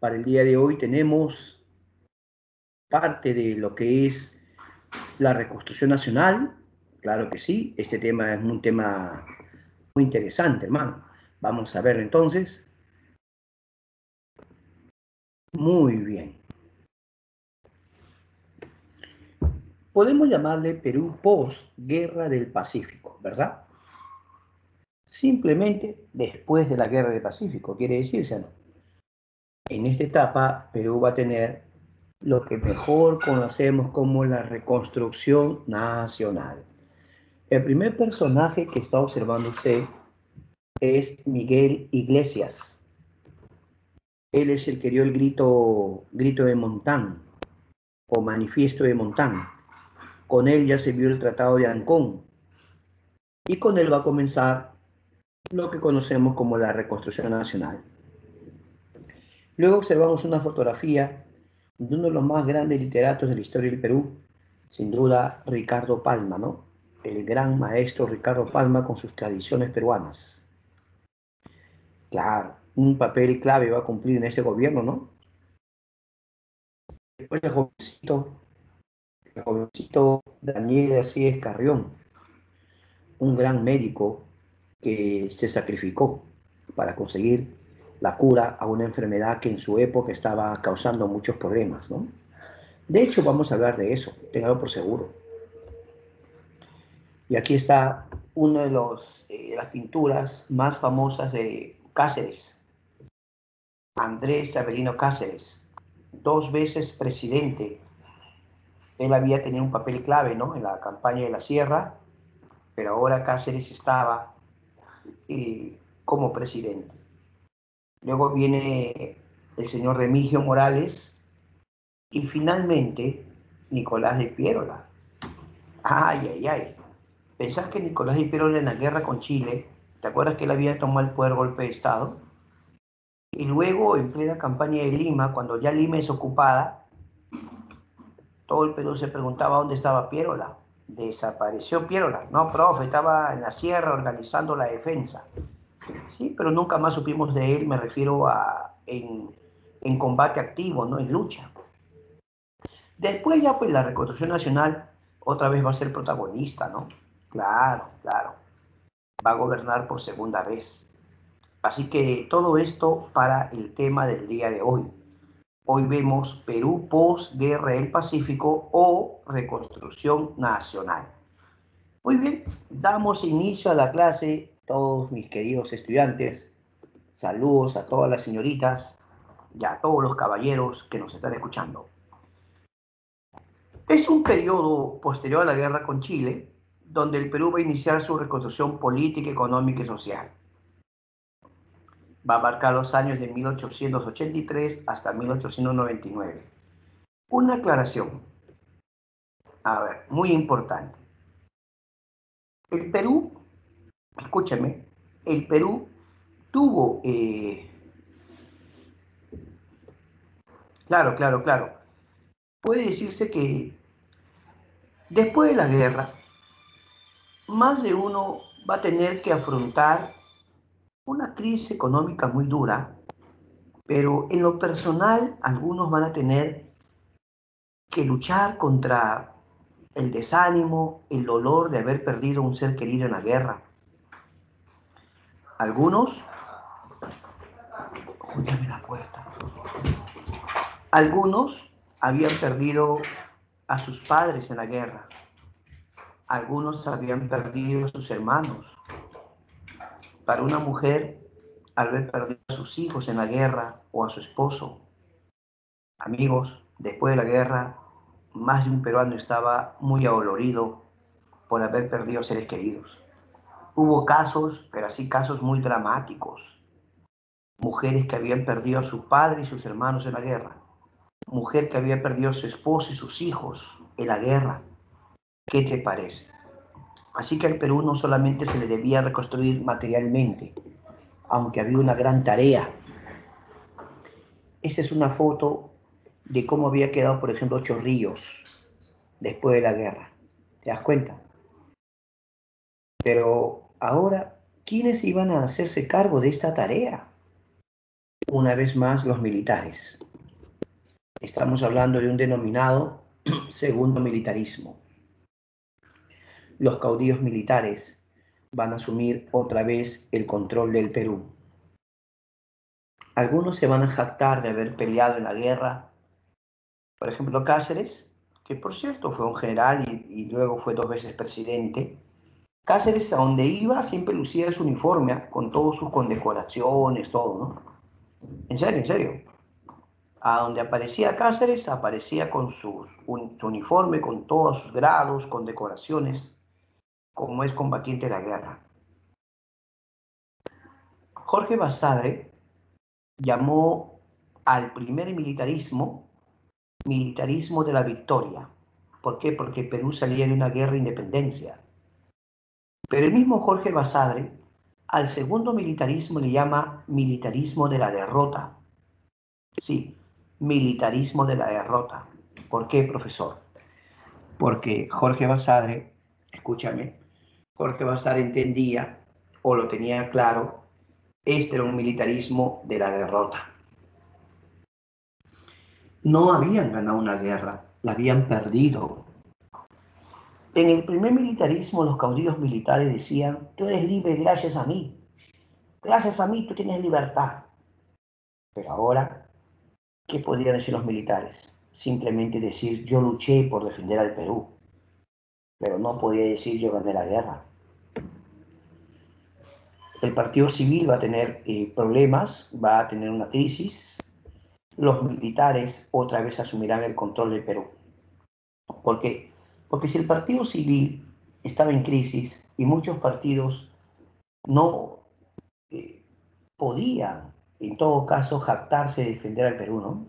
Para el día de hoy tenemos parte de lo que es la reconstrucción nacional. Claro que sí, este tema es un tema muy interesante, hermano. Vamos a ver entonces. Muy bien. Podemos llamarle Perú post-guerra del Pacífico, ¿verdad? Simplemente después de la guerra del Pacífico, quiere decirse, ¿no? En esta etapa, Perú va a tener lo que mejor conocemos como la reconstrucción nacional. El primer personaje que está observando usted es Miguel Iglesias. Él es el que dio el grito de Montán o manifiesto de Montán. Con él ya se vio el Tratado de Ancón y con él va a comenzar lo que conocemos como la reconstrucción nacional. Luego observamos una fotografía de uno de los más grandes literatos de la historia del Perú, sin duda Ricardo Palma, ¿no? El gran maestro Ricardo Palma con sus tradiciones peruanas. Claro, un papel clave va a cumplir en ese gobierno, ¿no? Después el jovencito Daniel Asíes Carrión, un gran médico que se sacrificó para conseguir la cura a una enfermedad que en su época estaba causando muchos problemas, ¿no? De hecho, vamos a hablar de eso, téngalo por seguro. Y aquí está una de las pinturas más famosas de Cáceres, Andrés Avelino Cáceres, 2 veces presidente. Él había tenido un papel clave, ¿no?, en la campaña de la Sierra, pero ahora Cáceres estaba como presidente. Luego viene el señor Remigio Morales y finalmente Nicolás de Piérola. Ay, ay, ay. ¿Pensás que Nicolás de Piérola en la guerra con Chile, te acuerdas que él había tomado el poder golpe de Estado? Y luego, en plena campaña de Lima, cuando ya Lima es ocupada, todo el Perú se preguntaba dónde estaba Piérola. Desapareció Piérola. No, profe, estaba en la sierra organizando la defensa. Sí, pero nunca más supimos de él, me refiero a en combate activo, ¿no? En lucha. Después ya pues la reconstrucción nacional otra vez va a ser protagonista, ¿no? Claro, claro. Va a gobernar por segunda vez. Así que todo esto para el tema del día de hoy. Hoy vemos Perú post-guerra del Pacífico o reconstrucción nacional. Muy bien, damos inicio a la clase, todos mis queridos estudiantes. Saludos a todas las señoritas y a todos los caballeros que nos están escuchando. Es un periodo posterior a la guerra con Chile, donde el Perú va a iniciar su reconstrucción política, económica y social. Va a abarcar los años de 1883 hasta 1899. Una aclaración, a ver, muy importante. El Perú, escúchame, el Perú tuvo, claro, puede decirse que después de la guerra, más de uno va a tener que afrontar una crisis económica muy dura, pero en lo personal algunos van a tener que luchar contra el desánimo, el dolor de haber perdido un ser querido en la guerra. Algunos, escúchame la puerta, algunos habían perdido a sus padres en la guerra, algunos habían perdido a sus hermanos. Para una mujer, haber perdido a sus hijos en la guerra o a su esposo. Amigos, después de la guerra, más de un peruano estaba muy adolorido por haber perdido seres queridos. Hubo casos, pero así casos muy dramáticos. Mujeres que habían perdido a su padre y sus hermanos en la guerra. Mujer que había perdido a su esposo y sus hijos en la guerra. ¿Qué te parece? Así que al Perú no solamente se le debía reconstruir materialmente, aunque había una gran tarea. Esa es una foto de cómo había quedado, por ejemplo, Chorrillos después de la guerra. ¿Te das cuenta? Pero ahora, ¿quiénes iban a hacerse cargo de esta tarea? una vez más los militares. Estamos hablando de un denominado segundo militarismo. Los caudillos militares van a asumir otra vez el control del Perú. Algunos se van a jactar de haber peleado en la guerra. Por ejemplo, Cáceres, que por cierto fue un general y luego fue 2 veces presidente. Cáceres, a donde iba, siempre lucía su uniforme, con todas sus condecoraciones, todo, ¿no? En serio, en serio. A donde aparecía Cáceres, aparecía con su uniforme, con todos sus grados, con decoraciones, como es combatiente de la guerra. Jorge Basadre llamó al primer militarismo militarismo de la victoria. ¿Por qué? Porque Perú salía de una guerra de independencia. Pero el mismo Jorge Basadre al segundo militarismo le llama militarismo de la derrota. Sí, militarismo de la derrota. ¿Por qué, profesor? Porque Jorge Basadre, escúchame, Jorge Basadre entendía o lo tenía claro, este era un militarismo de la derrota. No habían ganado una guerra, la habían perdido. En el primer militarismo, los caudillos militares decían, tú eres libre gracias a mí tú tienes libertad. Pero ahora, ¿qué podrían decir los militares? Simplemente decir, yo luché por defender al Perú, pero no podía decir, yo gané la guerra. El partido civil va a tener problemas, va a tener una crisis, los militares otra vez asumirán el control del Perú. ¿Por qué? Porque si el partido civil estaba en crisis y muchos partidos no eh, podían, en todo caso, jactarse de defender al Perú, ¿no?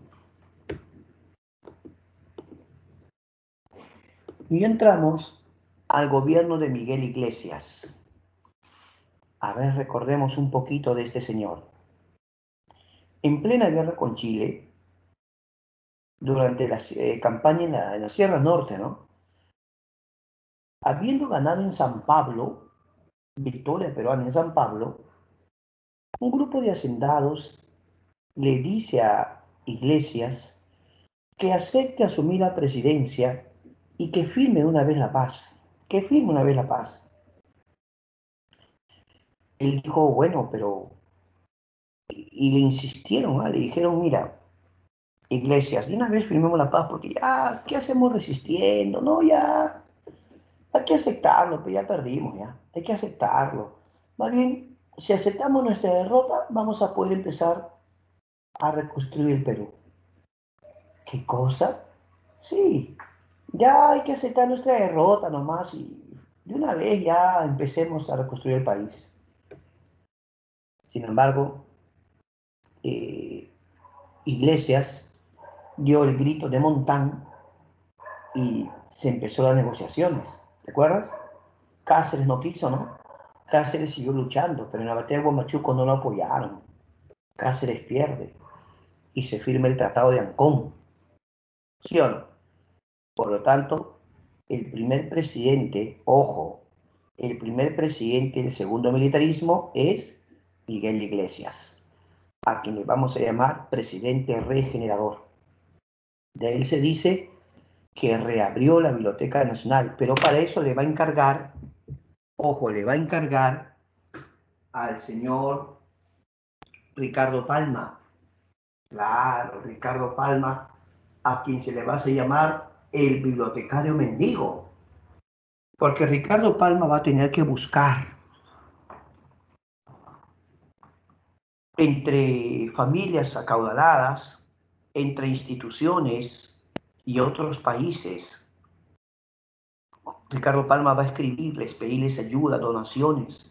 Y entramos al gobierno de Miguel Iglesias. A ver, recordemos un poquito de este señor. En plena guerra con Chile, durante la campaña en la Sierra Norte, ¿no? Habiendo ganado en San Pablo, victoria peruana en San Pablo, un grupo de hacendados le dice a Iglesias que acepte asumir la presidencia y que firme una vez la paz, que firme una vez la paz. Él dijo, bueno, pero... Y le insistieron, ¿no? Le dijeron, mira, Iglesias, de una vez firmemos la paz porque ya, ¿qué hacemos resistiendo? No, ya, hay que aceptarlo, pues ya perdimos, ya, hay que aceptarlo. Más bien, si aceptamos nuestra derrota, vamos a poder empezar a reconstruir el Perú. ¿Qué cosa? Sí, ya hay que aceptar nuestra derrota nomás y de una vez ya empecemos a reconstruir el país. Sin embargo, eh, Iglesias dio el grito de Montán y se empezó las negociaciones. ¿Te acuerdas? Cáceres no quiso, ¿no? Cáceres siguió luchando, pero en la batalla de Huamachuco no lo apoyaron. Cáceres pierde y se firma el Tratado de Ancón. ¿Sí o no? Por lo tanto, el primer presidente, ojo, el primer presidente del segundo militarismo es Miguel Iglesias, a quien le vamos a llamar presidente regenerador. De él se dice que reabrió la Biblioteca Nacional, pero para eso le va a encargar, ojo, le va a encargar al señor Ricardo Palma. Claro, Ricardo Palma, a quien se le va a llamar el bibliotecario mendigo, porque Ricardo Palma va a tener que buscar entre familias acaudaladas, entre instituciones y otros países. Ricardo Palma va a escribirles, pedirles ayuda, donaciones.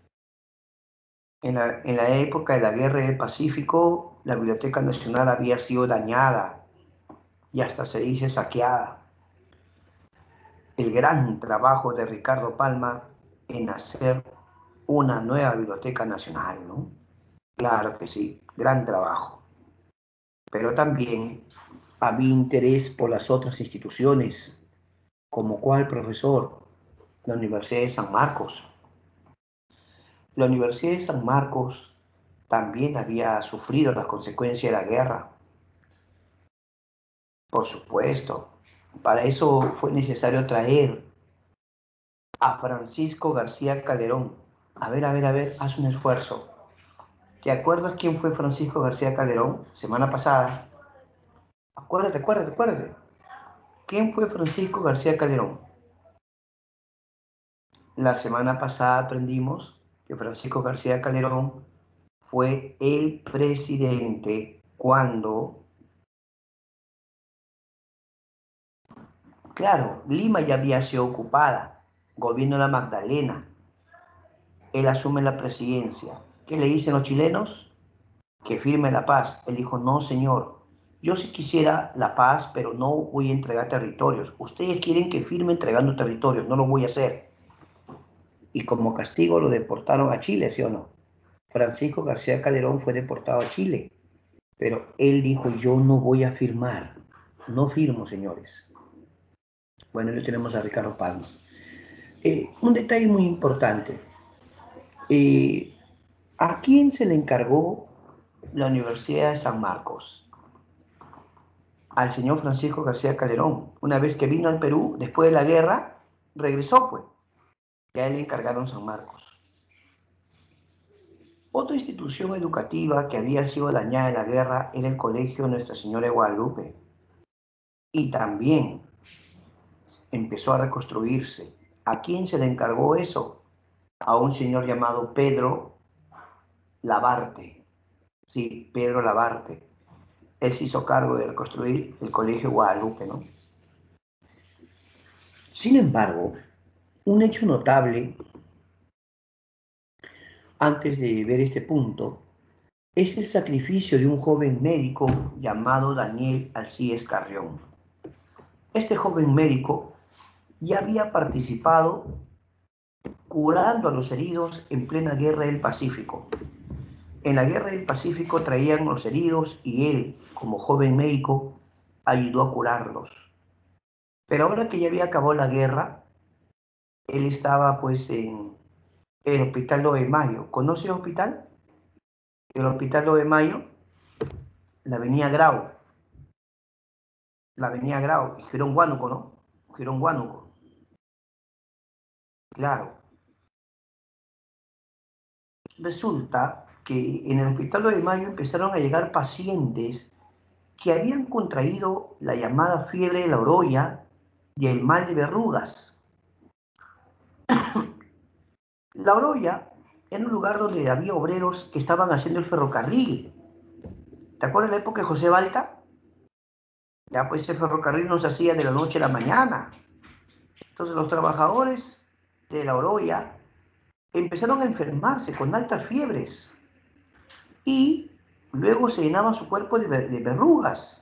En la época de la Guerra del Pacífico, la Biblioteca Nacional había sido dañada y hasta se dice saqueada. El gran trabajo de Ricardo Palma en hacer una nueva Biblioteca Nacional, ¿no? Claro que sí, gran trabajo. Pero también había interés por las otras instituciones, como cuál, profesor, la Universidad de San Marcos. La Universidad de San Marcos también había sufrido las consecuencias de la guerra. Por supuesto, para eso fue necesario traer a Francisco García Calderón. A ver, haz un esfuerzo. ¿Te acuerdas quién fue Francisco García Calderón? Semana pasada. Acuérdate. ¿Quién fue Francisco García Calderón? La semana pasada aprendimos que Francisco García Calderón fue el presidente cuando, claro, Lima ya había sido ocupada, gobierno de la Magdalena, él asume la presidencia. ¿Qué le dicen los chilenos? Que firme la paz. Él dijo, no señor, yo sí quisiera la paz, pero no voy a entregar territorios. Ustedes quieren que firme entregando territorios, no lo voy a hacer. Y como castigo lo deportaron a Chile, ¿sí o no? Francisco García Calderón fue deportado a Chile, pero él dijo, yo no voy a firmar, no firmo, señores. Bueno, ya tenemos a Ricardo Palma. Un detalle muy importante. Eh, ¿A quién se le encargó la Universidad de San Marcos? Al señor Francisco García Calderón. Una vez que vino al Perú, después de la guerra, regresó, pues. Ya él le encargaron San Marcos. Otra institución educativa que había sido dañada en la guerra era el Colegio Nuestra Señora de Guadalupe. Y también empezó a reconstruirse. ¿A quién se le encargó eso? A un señor llamado Pedro Labarte. Sí, Pedro Labarte. Él se hizo cargo de reconstruir el Colegio Guadalupe, ¿no? Sin embargo, un hecho notable antes de ver este punto es el sacrificio de un joven médico llamado Daniel Alcides Carrión. Este joven médico ya había participado curando a los heridos en plena guerra del Pacífico. En la guerra del Pacífico traían los heridos y él, como joven médico, ayudó a curarlos. Pero ahora que ya había acabado la guerra, él estaba pues en el Hospital 9 de Mayo. ¿Conoce el hospital? El Hospital 9 de Mayo, la Avenida Grau. La Avenida Grau, y Girón Huánuco, ¿no? Girón Huánuco. Claro. Resulta que en el Hospital 9 de Mayo empezaron a llegar pacientes que habían contraído la llamada fiebre de la orolla y el mal de verrugas. La Oroya era un lugar donde había obreros que estaban haciendo el ferrocarril. ¿Te acuerdas de la época de José Balta? Ya pues el ferrocarril no se hacía de la noche a la mañana. Entonces los trabajadores de la Oroya empezaron a enfermarse con altas fiebres y luego se llenaba su cuerpo de verrugas.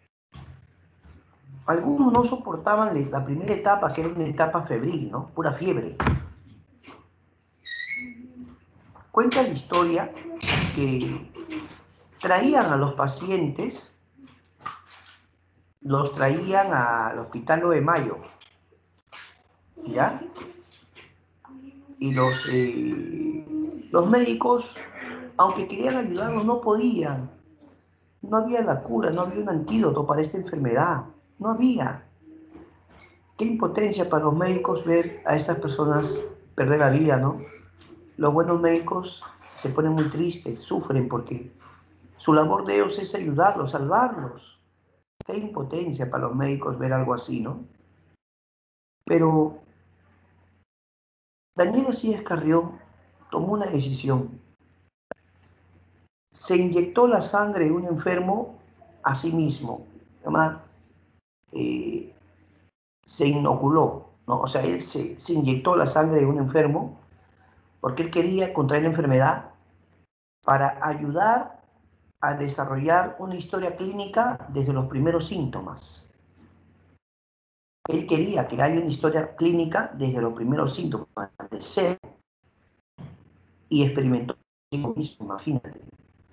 Algunos no soportaban la primera etapa, que era una etapa febril, ¿no? Pura fiebre. Cuenta la historia que traían a los pacientes, los traían al Hospital 9 de Mayo, ¿ya? Y los médicos, aunque querían ayudarlos, no podían. No había la cura, no había un antídoto para esta enfermedad. No había. Qué impotencia para los médicos ver a estas personas perder la vida, ¿no? Los buenos médicos se ponen muy tristes, sufren porque su labor de ellos es ayudarlos, salvarlos. Qué impotencia para los médicos ver algo así, ¿no? Pero Daniel Alcides Carrión tomó una decisión. Se inyectó la sangre de un enfermo a sí mismo. Además, se inoculó, ¿no? O sea, él se inyectó la sangre de un enfermo porque él quería contraer la enfermedad para ayudar a desarrollar una historia clínica desde los primeros síntomas. Él quería que haya una historia clínica desde los primeros síntomas de ser y experimentó mismo, imagínate.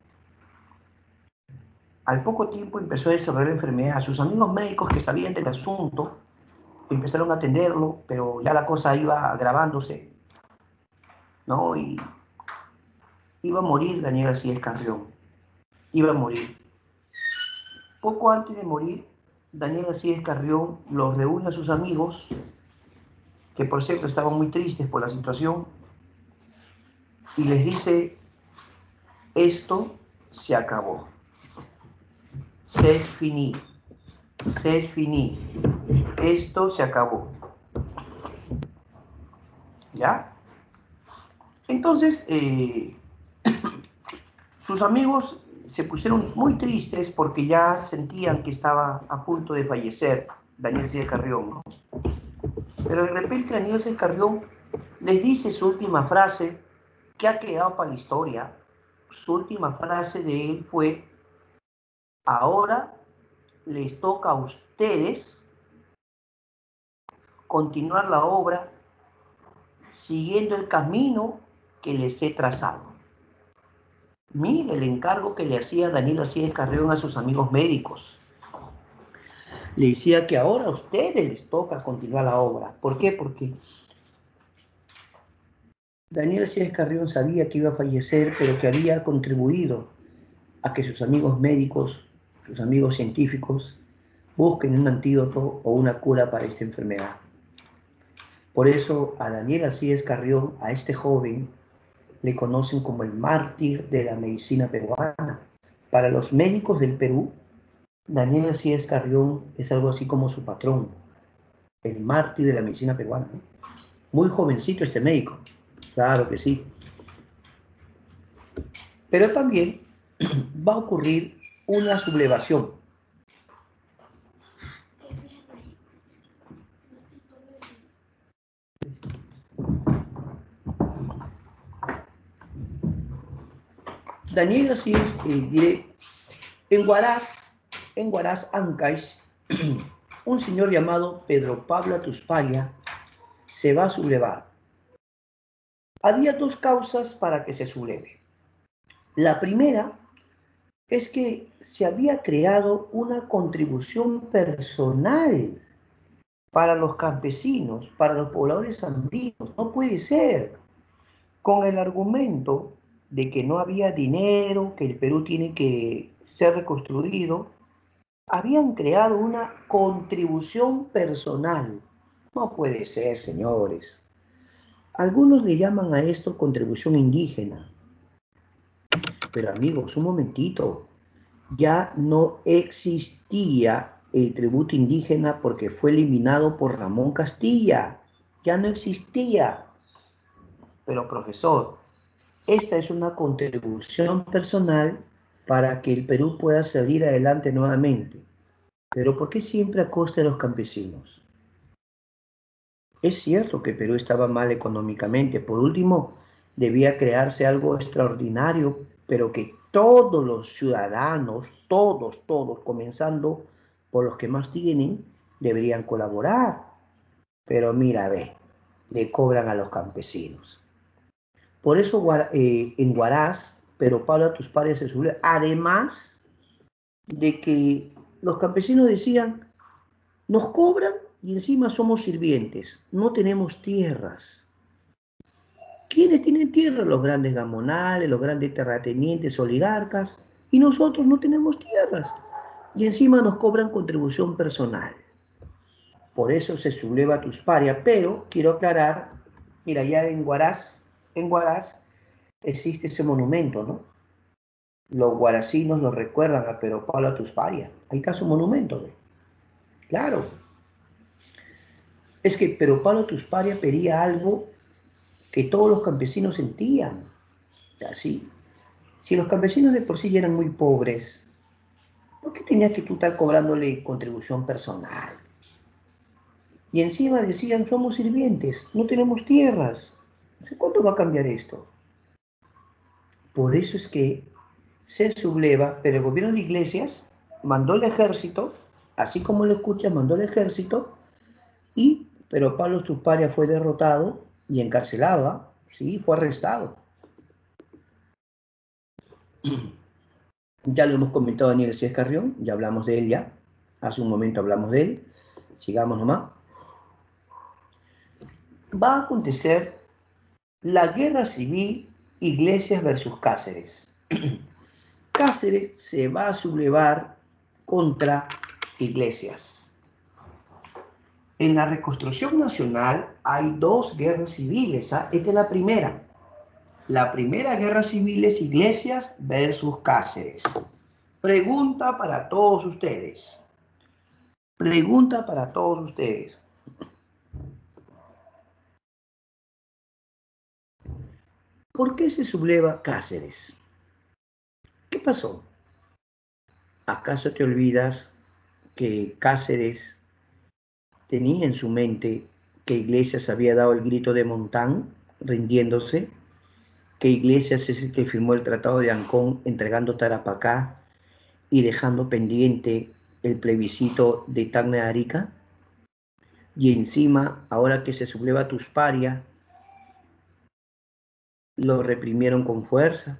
Al poco tiempo empezó a desarrollar la enfermedad. Sus amigos médicos que sabían del asunto empezaron a atenderlo, pero ya la cosa iba agravándose, ¿no? Y iba a morir Daniel Alcides Carrión, iba a morir. Poco antes de morir, Daniel Alcides Carrión los reúne a sus amigos, que por cierto estaban muy tristes por la situación, y les dice, esto se acabó, c'est fini, esto se acabó. ¿Ya? Entonces, sus amigos se pusieron muy tristes porque ya sentían que estaba a punto de fallecer Daniel Alcides Carrión, ¿no? Pero de repente Daniel Alcides Carrión les dice su última frase que ha quedado para la historia. Su última frase de él fue, ahora les toca a ustedes continuar la obra siguiendo el camino que les he trazado. Mire el encargo que le hacía Daniel Alcides Carrión a sus amigos médicos. Le decía que ahora a ustedes les toca continuar la obra. ¿Por qué? Porque Daniel Alcides Carrión sabía que iba a fallecer, pero que había contribuido a que sus amigos médicos, sus amigos científicos, busquen un antídoto o una cura para esta enfermedad. Por eso a Daniel Alcides Carrión, a este joven, le conocen como el mártir de la medicina peruana. Para los médicos del Perú, Daniel Alcides Carrión es algo así como su patrón, el mártir de la medicina peruana. Muy jovencito este médico, claro que sí. Pero también va a ocurrir una sublevación. Daniel Alcides, en Huaraz, Ancash, un señor llamado Pedro Pablo Atusparia se va a sublevar. Había dos causas para que se subleve. La primera es que se había creado una contribución personal para los campesinos, para los pobladores andinos. No puede ser. Con el argumento de que no había dinero, que el Perú tiene que ser reconstruido, habían creado una contribución personal. No puede ser, señores. Algunos le llaman a esto contribución indígena. Pero amigos, un momentito. Ya no existía el tributo indígena porque fue eliminado por Ramón Castilla. Ya no existía. Pero profesor, esta es una contribución personal para que el Perú pueda salir adelante nuevamente. Pero ¿por qué siempre a costa de los campesinos? Es cierto que Perú estaba mal económicamente. Por último, debía crearse algo extraordinario, pero que todos los ciudadanos, todos, comenzando por los que más tienen, deberían colaborar. Pero mira, ve, le cobran a los campesinos. Por eso en Huaraz, pero Pablo Atusparia se subió. Además de que los campesinos decían, nos cobran y encima somos sirvientes, no tenemos tierras. ¿Quiénes tienen tierra? Los grandes gamonales, los grandes terratenientes, oligarcas, y nosotros no tenemos tierras. Y encima nos cobran contribución personal. Por eso se subleva Atusparia, pero quiero aclarar, mira, ya en Huaraz existe ese monumento, ¿no? Los huaracinos lo recuerdan a Pedro Pablo Atusparia. Ahí está su monumento, ¿ve? Claro. Es que Pedro Pablo Atusparia pedía algo que todos los campesinos sentían. Así. Si los campesinos de por sí ya eran muy pobres, ¿por qué tenías que tú estar cobrándole contribución personal? Y encima decían, somos sirvientes, no tenemos tierras. ¿Cuánto va a cambiar esto? Por eso es que se subleva, pero el gobierno de Iglesias mandó el ejército, así como lo escuchas, mandó el ejército, pero Pablo Atusparia fue derrotado y encarcelado, sí, fue arrestado. Ya lo hemos comentado Daniel Alcides Carrión, ya hablamos de él ya, hace un momento hablamos de él, sigamos nomás. Va a acontecer la guerra civil Iglesias versus Cáceres. Cáceres se va a sublevar contra Iglesias. En la reconstrucción nacional hay dos guerras civiles. Esta es la primera. La primera guerra civil es Iglesias versus Cáceres. Pregunta para todos ustedes. Pregunta para todos ustedes. ¿Por qué se subleva Cáceres? ¿Qué pasó? ¿Acaso te olvidas que Cáceres tenía en su mente que Iglesias había dado el grito de Montán, rindiéndose? Que Iglesias es el que firmó el Tratado de Ancón entregando Tarapacá y dejando pendiente el plebiscito de Tacna de Arica. Y encima, ahora que se subleva Tusparia, lo reprimieron con fuerza.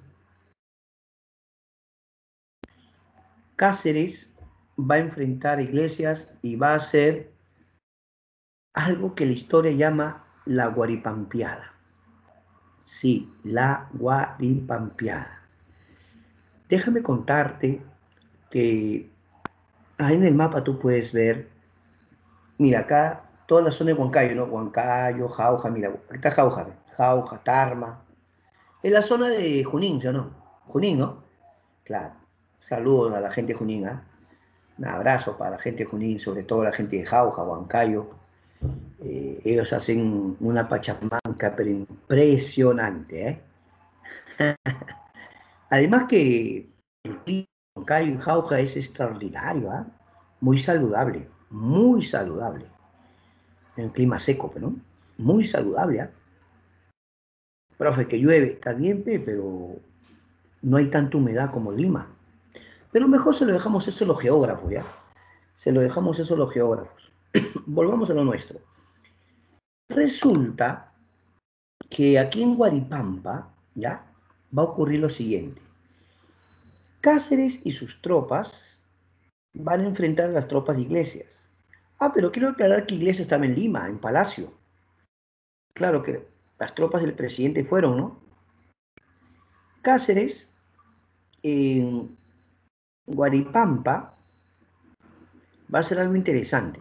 Cáceres va a enfrentar a Iglesias y va a hacer algo que la historia llama la guaripampeada. Sí, la guaripampeada. Déjame contarte que ahí en el mapa tú puedes ver, mira acá, toda la zona de Huancayo, ¿no? Huancayo, Jauja, mira, aquí está Jauja, Jauja, Tarma. Es la zona de Junín, ¿sí o no? Junín, ¿no? Claro. Saludos a la gente de Junín, ¿ah? Un abrazo para la gente de Junín, sobre todo la gente de Jauja, Huancayo. Ellos hacen una pachamanca, pero impresionante, ¿eh? Además que el clima en Huancayo y Jauja es extraordinario, ¿eh? Muy saludable, muy saludable. En un clima seco, pero ¿no? Muy saludable, ¿eh? Profe, que llueve, está bien, pero no hay tanta humedad como Lima. Pero mejor se lo dejamos eso a los geógrafos, ¿ya? Se lo dejamos eso a los geógrafos. Volvamos a lo nuestro. Resulta que aquí en Guaripampa, ¿ya? Va a ocurrir lo siguiente. Cáceres y sus tropas van a enfrentar a las tropas de Iglesias. Ah, pero quiero aclarar que Iglesias estaba en Lima, en Palacio. Claro que las tropas del presidente fueron, ¿no? Cáceres, en Guaripampa, va a ser algo interesante.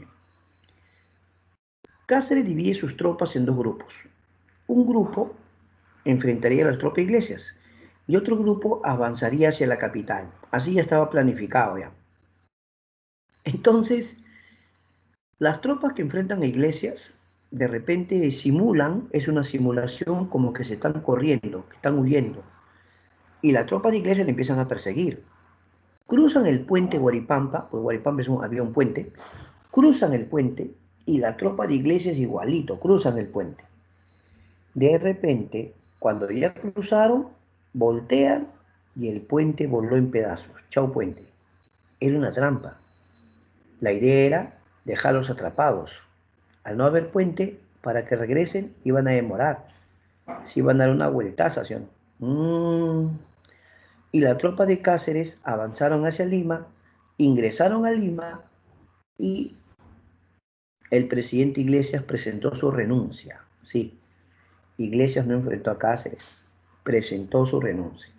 Cáceres divide sus tropas en dos grupos. Un grupo enfrentaría a las tropas de Iglesias y otro grupo avanzaría hacia la capital. Así ya estaba planificado ya. Entonces, las tropas que enfrentan a Iglesias de repente simulan, es una simulación como que se están corriendo, que están huyendo. Y las tropas de Iglesias le empiezan a perseguir. Cruzan el puente Guaripampa, pues Guaripampa había un puente, cruzan el puente y la tropa de Iglesias igualito, cruzan el puente. De repente, cuando ya cruzaron, voltean y el puente voló en pedazos. Chau puente. Era una trampa. La idea era dejarlos atrapados. Al no haber puente, para que regresen iban a demorar. Se iban a dar una vueltaza, ¿sí o no? Y la tropa de Cáceres avanzaron hacia Lima, ingresaron a Lima y el presidente Iglesias presentó su renuncia. Sí, Iglesias no enfrentó a Cáceres, presentó su renuncia.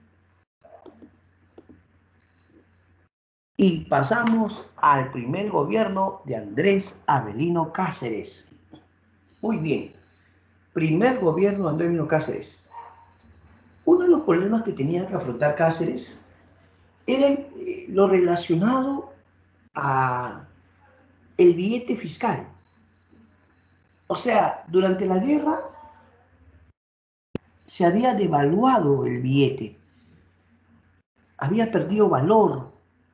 Y pasamos al primer gobierno de Andrés Avelino Cáceres. Muy bien, primer gobierno de Andrés Avelino Cáceres. Uno de los problemas que tenía que afrontar Cáceres era lo relacionado a el billete fiscal. O sea, durante la guerra se había devaluado el billete, había perdido valor.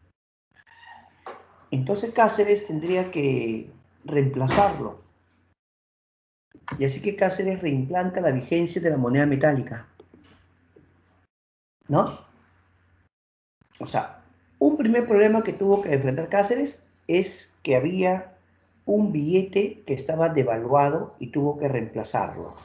Entonces Cáceres tendría que reemplazarlo. Y así que Cáceres reimplanta la vigencia de la moneda metálica. ¿No? O sea, un primer problema que tuvo que enfrentar Cáceres es que había un billete que estaba devaluado y tuvo que reemplazarlo.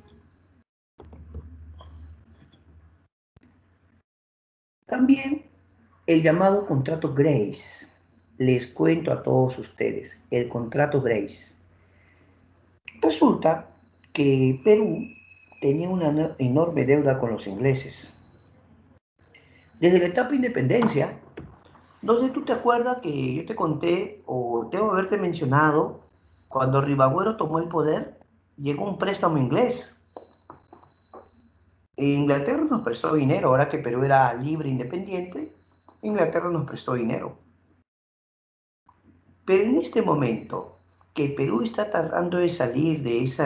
También el llamado contrato Grace. Les cuento a todos ustedes, el contrato Grace. Resulta que Perú tenía una enorme deuda con los ingleses. Desde la etapa de independencia, no sé, ¿tú te acuerdas que yo te conté, o tengo que haberte mencionado, cuando Ribagüero tomó el poder, llegó un préstamo inglés? Inglaterra nos prestó dinero, ahora que Perú era libre e independiente, Inglaterra nos prestó dinero. Pero en este momento, que Perú está tratando de salir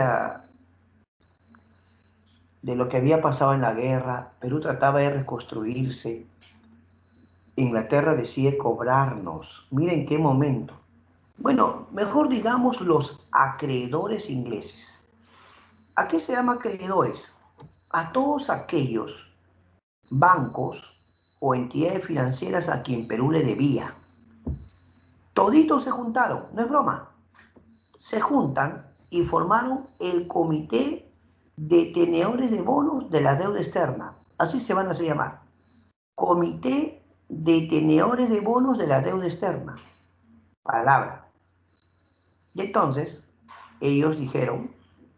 de lo que había pasado en la guerra, Perú trataba de reconstruirse, Inglaterra decide cobrarnos. Mira en qué momento. Bueno, mejor digamos los acreedores ingleses. ¿A qué se llama acreedores? A todos aquellos bancos o entidades financieras a quien Perú le debía. Toditos se juntaron, no es broma. Se juntan y formaron el Comité de Tenedores de Bonos de la Deuda Externa. Así se van a llamar. Comité de Tenedores de Bonos de la Deuda Externa. Palabra. Y entonces ellos dijeron,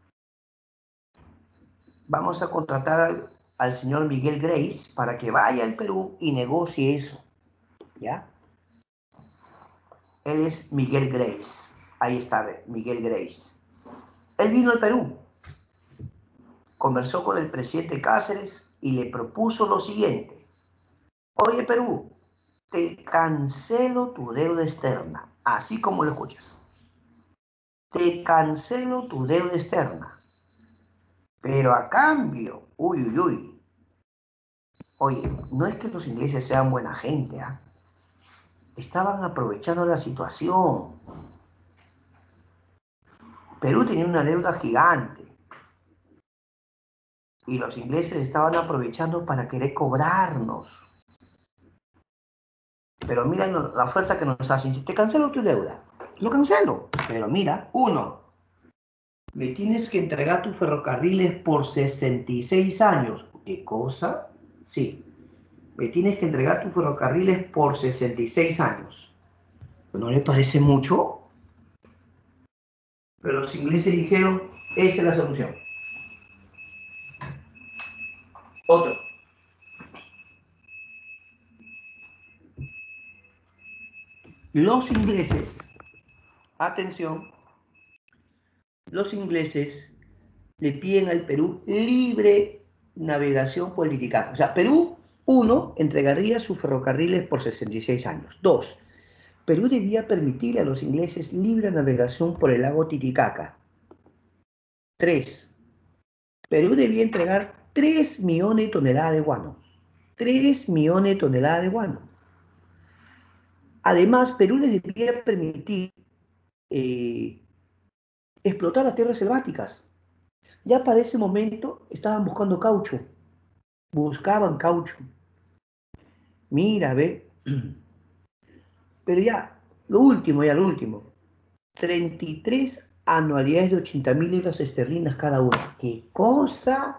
vamos a contratar al señor Miguel Grace para que vaya al Perú y negocie eso. ¿Ya? Él es Miguel Grace. Ahí está, Miguel Grace. Él vino al Perú, conversó con el presidente Cáceres y le propuso lo siguiente. Oye, Perú, te cancelo tu deuda externa, así como lo escuchas. Te cancelo tu deuda externa. Pero a cambio, uy, uy, uy. Oye, no es que los ingleses sean buena gente, ¿eh? Estaban aprovechando la situación. Perú tenía una deuda gigante y los ingleses estaban aprovechando para querer cobrarnos. Pero mira la oferta que nos hacen. Si te cancelo tu deuda, lo cancelo. Pero mira, uno, me tienes que entregar tus ferrocarriles por 66 años. ¿Qué cosa? Sí, me tienes que entregar tus ferrocarriles por 66 años. ¿No le parece mucho? Pero los ingleses dijeron, esa es la solución. Otro. Los ingleses, atención, los ingleses le piden al Perú libre navegación por el Titicaca. O sea, Perú, uno, entregaría sus ferrocarriles por 66 años. Dos, Perú debía permitirle a los ingleses libre navegación por el lago Titicaca. Tres, Perú debía entregar 3 millones de toneladas de guano. 3 millones de toneladas de guano. Además, Perú les debía permitir explotar las tierras selváticas. Ya para ese momento estaban buscando caucho, buscaban caucho. Mira, ve. Pero ya, lo último. 33 anualidades de 80.000 libras esterlinas cada una. ¡Qué cosa!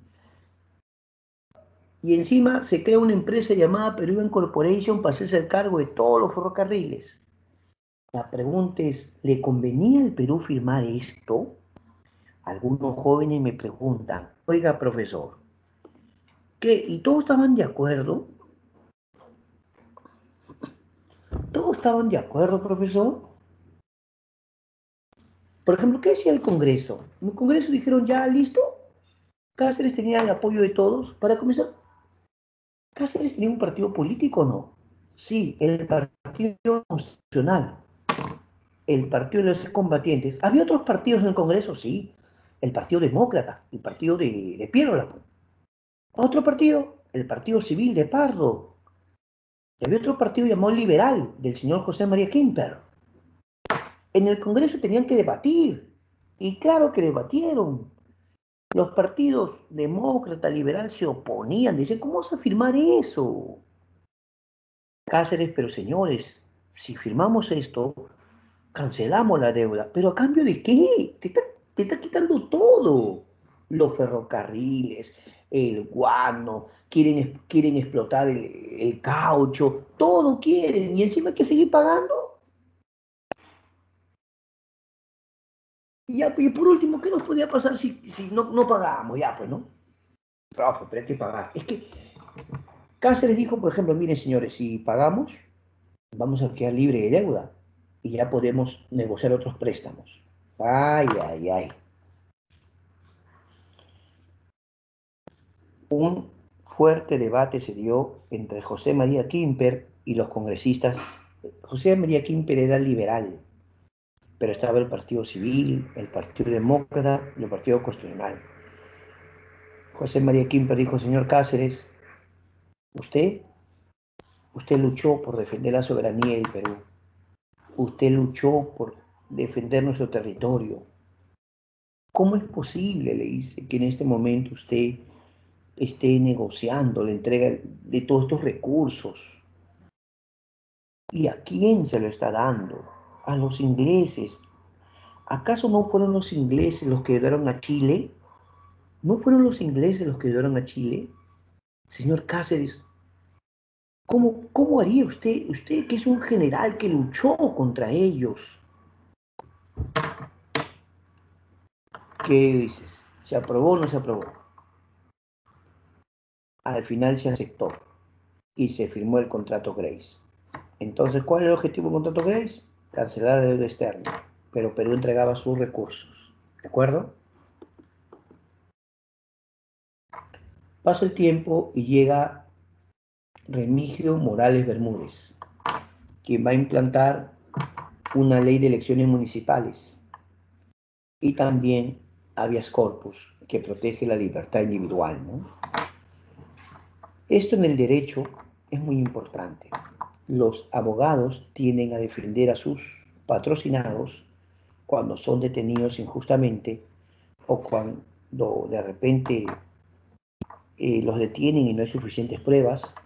Y encima se crea una empresa llamada Peruvian Corporation para hacerse el cargo de todos los ferrocarriles. La pregunta es, ¿le convenía al Perú firmar esto? Algunos jóvenes me preguntan, oiga, profesor, ¿qué? ¿Y todos estaban de acuerdo? ¿Todos estaban de acuerdo, profesor? Por ejemplo, ¿qué decía el Congreso? En el Congreso dijeron, ya, listo. Cáceres tenía el apoyo de todos. Para comenzar, ¿Cáceres tenía un partido político o no? Sí, el Partido Constitucional, el Partido de los Combatientes. ¿Había otros partidos en el Congreso? Sí, el Partido Demócrata, el Partido de Piérola. Otro partido, el Partido Civil de Pardo. Y había otro partido llamado Liberal, del señor José María Kemper. En el Congreso tenían que debatir. Y claro que debatieron. Los partidos demócrata, liberal se oponían, decían, ¿cómo vas a firmar eso? Cáceres, pero señores, si firmamos esto, cancelamos la deuda. ¿Pero a cambio de qué? Te está quitando todo. Los ferrocarriles, el guano, quieren explotar el caucho, todo quieren. Y encima hay que seguir pagando. Y, ya, y por último, ¿qué nos podía pasar si no pagábamos? Ya, pues, ¿no? Profe, pero hay que pagar. Es que Cáceres dijo, por ejemplo, miren, señores, si pagamos, vamos a quedar libre de deuda y ya podemos negociar otros préstamos. Ay, ay, ay. Un fuerte debate se dio entre José María Quimper y los congresistas. José María Quimper era liberal, pero estaba el Partido Civil, el Partido Demócrata y el Partido Constitucional. José María Quimper dijo, señor Cáceres, usted, usted luchó por defender la soberanía del Perú, usted luchó por defender nuestro territorio. ¿Cómo es posible, le dice, que en este momento usted esté negociando la entrega de todos estos recursos? ¿Y a quién se lo está dando? A los ingleses. ¿Acaso no fueron los ingleses los que ayudaron a Chile? ¿No fueron los ingleses los que ayudaron a Chile? Señor Cáceres, ¿cómo haría usted que es un general que luchó contra ellos? ¿Qué dices? ¿Se aprobó o no se aprobó? Al final se aceptó y se firmó el contrato Grace. Entonces, ¿cuál es el objetivo del contrato Grace? Cancelar la deuda externa, pero Perú entregaba sus recursos. ¿De acuerdo? Pasa el tiempo y llega Remigio Morales Bermúdez, quien va a implantar una ley de elecciones municipales y también habeas corpus, que protege la libertad individual, ¿no? Esto en el derecho es muy importante. Los abogados tienden a defender a sus patrocinados cuando son detenidos injustamente o cuando de repente los detienen y no hay suficientes pruebas.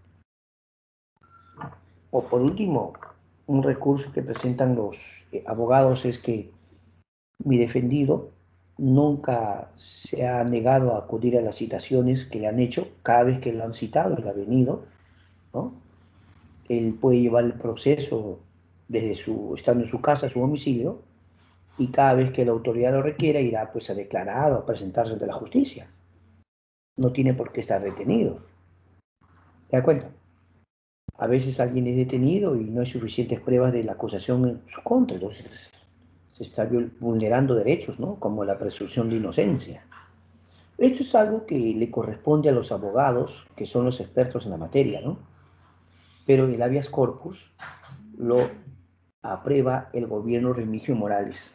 O por último, un recurso que presentan los abogados es que mi defendido nunca se ha negado a acudir a las citaciones que le han hecho cada vez que lo han citado, él ha venido, ¿no? Él puede llevar el proceso estando en su casa, su domicilio, y cada vez que la autoridad lo requiera irá pues a declarar o a presentarse ante la justicia. No tiene por qué estar retenido. ¿Te das cuenta? A veces alguien es detenido y no hay suficientes pruebas de la acusación en su contra, entonces se está vulnerando derechos, ¿no? Como la presunción de inocencia. Esto es algo que le corresponde a los abogados, que son los expertos en la materia, ¿no? Pero el habeas corpus lo aprueba el gobierno Remigio Morales.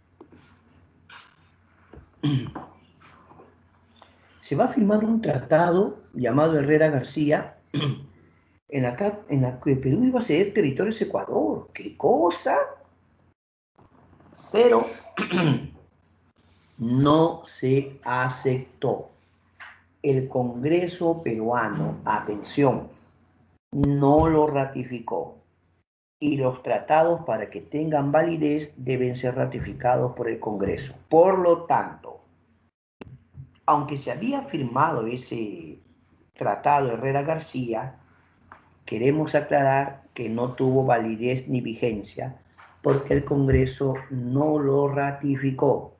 Se va a firmar un tratado llamado Herrera García en la que Perú iba a ceder territorios a Ecuador. ¡Qué cosa! Pero no se aceptó. El Congreso peruano, atención, no lo ratificó. Y los tratados, para que tengan validez, deben ser ratificados por el Congreso. Por lo tanto, aunque se había firmado ese tratado Herrera García, queremos aclarar que no tuvo validez ni vigencia porque el Congreso no lo ratificó.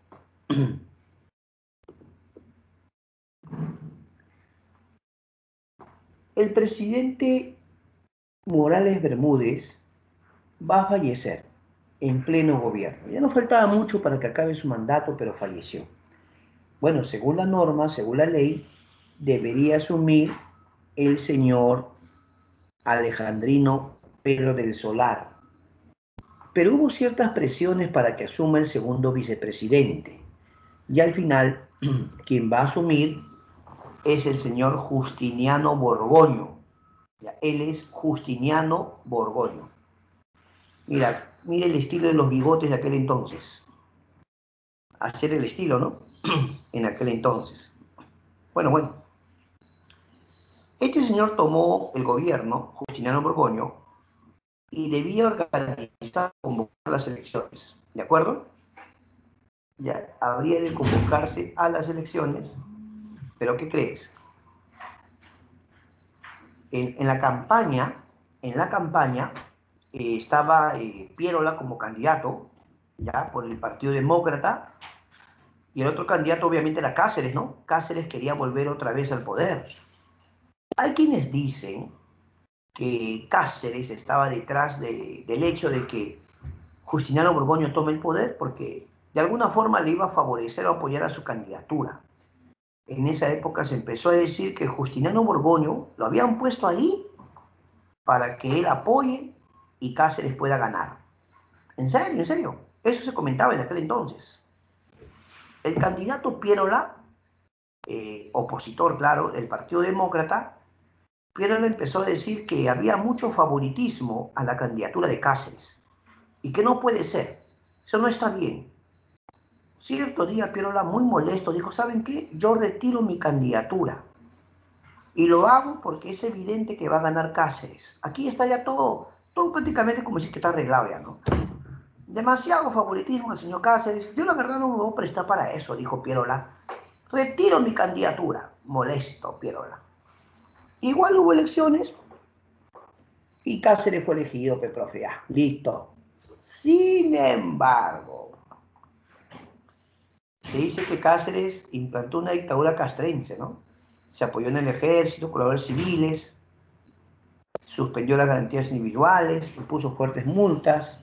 El presidente Morales Bermúdez va a fallecer en pleno gobierno. Ya no faltaba mucho para que acabe su mandato, pero falleció. Bueno, según la norma, según la ley, debería asumir el señor Alejandrino Pedro del Solar. Pero hubo ciertas presiones para que asuma el segundo vicepresidente. Y al final, quien va a asumir es el señor Justiniano Borgoño. Él es Justiniano Borgoño. Mira, mira el estilo de los bigotes de aquel entonces. Hacer el estilo, ¿no? En aquel entonces. Bueno. Este señor tomó el gobierno, Justiniano Borgoño, y debía organizar, convocar las elecciones. ¿De acuerdo? Ya habría de convocarse a las elecciones, pero ¿qué crees? En la campaña estaba Pierola como candidato ya, por el Partido Demócrata, y el otro candidato obviamente era Cáceres, ¿no? Cáceres quería volver otra vez al poder. Hay quienes dicen que Cáceres estaba detrás del hecho de que Justiniano Borgoño tome el poder porque de alguna forma le iba a favorecer o apoyar a su candidatura. En esa época se empezó a decir que Justiniano Borgoño lo habían puesto ahí para que él apoye y Cáceres pueda ganar. ¿En serio? ¿En serio? Eso se comentaba en aquel entonces. El candidato Pierola, opositor, claro, del Partido Demócrata, Pierola empezó a decir que había mucho favoritismo a la candidatura de Cáceres y que no puede ser. Eso no está bien. Cierto día Pierola, muy molesto, dijo, ¿saben qué? Yo retiro mi candidatura. Y lo hago porque es evidente que va a ganar Cáceres. Aquí está ya todo prácticamente como si que está arreglado ya, ¿no? Demasiado favoritismo al señor Cáceres. Yo la verdad no me voy a prestar para eso, dijo Pierola. Retiro mi candidatura. Molesto, Pierola. Igual hubo elecciones y Cáceres fue elegido, profe. Ya, listo. Sin embargo, se dice que Cáceres implantó una dictadura castrense, ¿no? Se apoyó en el ejército, colaboradores civiles, suspendió las garantías individuales, impuso fuertes multas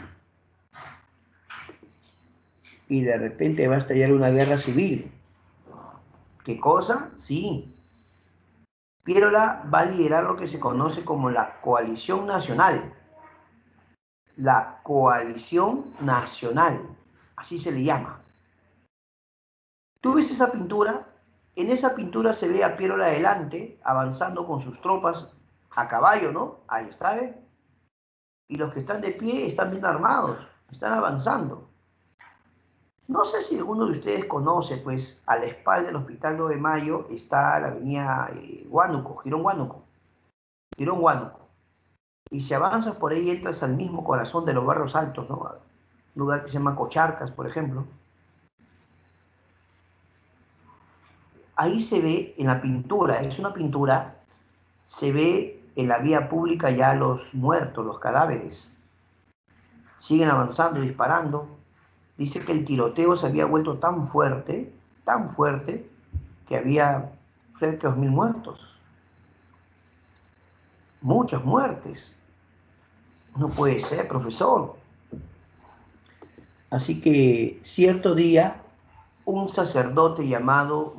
y de repente va a estallar una guerra civil. ¿Qué cosa? Sí. Pierola va a liderar lo que se conoce como la coalición nacional. La coalición nacional, así se le llama. ¿Tú ves esa pintura? En esa pintura se ve a Pierola adelante, avanzando con sus tropas a caballo, ¿no? Ahí está, ¿ven? Y los que están de pie están bien armados, están avanzando. No sé si alguno de ustedes conoce, pues, a la espalda del Hospital 2 de Mayo está la avenida Huánuco, Girón Huánuco, Girón Huánuco. Y si avanzas por ahí entras al mismo corazón de los barrios altos, ¿no? Un lugar que se llama Cocharcas, por ejemplo. Ahí se ve en la pintura, es una pintura, se ve en la vía pública ya los muertos, los cadáveres. Siguen avanzando, disparando. Dice que el tiroteo se había vuelto tan fuerte, que había cerca de 2000 muertos. Muchas muertes. No puede ser, profesor. Así que cierto día, un sacerdote llamado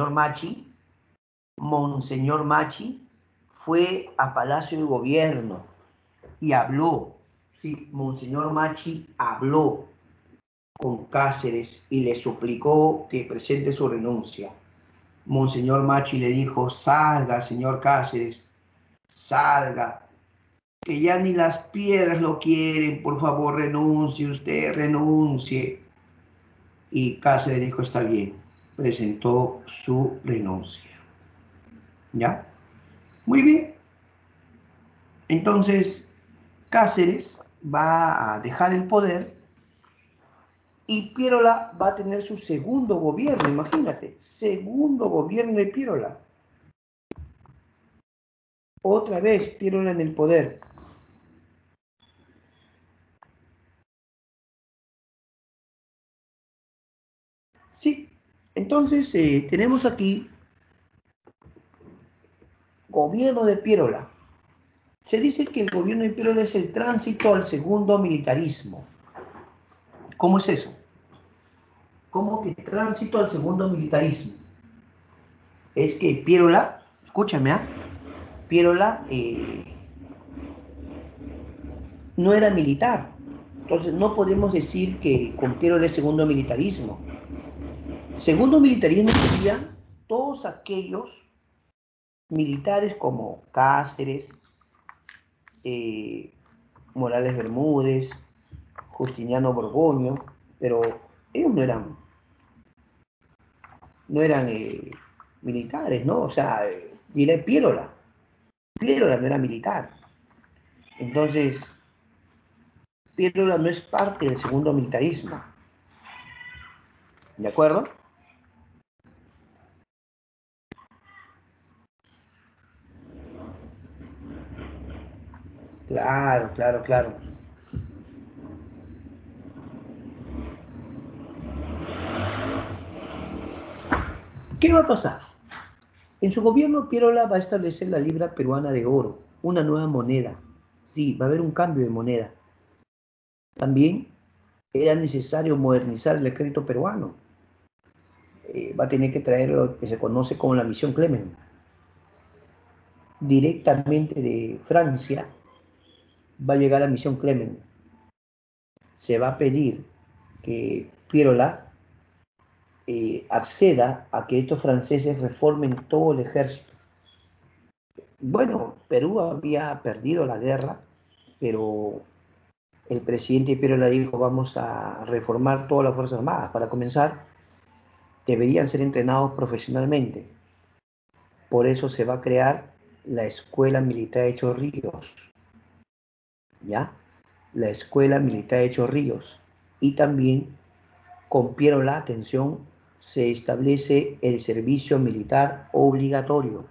Monseñor Machi, fue a Palacio de Gobierno y habló. Sí, Monseñor Machi habló con Cáceres y le suplicó que presente su renuncia. Monseñor Machi le dijo, salga, señor Cáceres, salga, que ya ni las piedras lo quieren, por favor renuncie usted, renuncie. Y Cáceres dijo, está bien, presentó su renuncia. ¿Ya? Muy bien. Entonces, Cáceres va a dejar el poder y Pierola va a tener su segundo gobierno, imagínate, segundo gobierno de Pierola. Otra vez Pierola en el poder. Sí, entonces tenemos aquí gobierno de Pierola. Se dice que el gobierno de Pierola es el tránsito al segundo militarismo. ¿Cómo es eso? ¿Cómo que tránsito al segundo militarismo? Es que Pierola, escúchame, ¿ah? Pierola no era militar. Entonces no podemos decir que con Pierola es segundo militarismo. Segundo militarismo serían todos aquellos militares como Cáceres, eh, Morales Bermúdez, Justiniano Borgoño, pero ellos no eran militares, ¿no? O sea, diré Pierola no era militar. Entonces, Pierola no es parte del segundo militarismo, ¿de acuerdo? Claro, claro, claro. ¿Qué va a pasar? En su gobierno, Piérola va a establecer la libra peruana de oro, una nueva moneda. Sí, va a haber un cambio de moneda. También era necesario modernizar el ejército peruano. Va a tener que traer lo que se conoce como la misión Clemen. Directamente de Francia va a llegar la misión Clemen. Se va a pedir que Piérola acceda a que estos franceses reformen todo el ejército. Bueno, Perú había perdido la guerra, pero el presidente Piérola dijo, vamos a reformar todas las Fuerzas Armadas. Para comenzar, deberían ser entrenados profesionalmente. Por eso se va a crear la Escuela Militar de Chorrillos, ¿ya? La Escuela Militar de Chorrillos. Y también, con Piérola, atención, se establece el servicio militar obligatorio,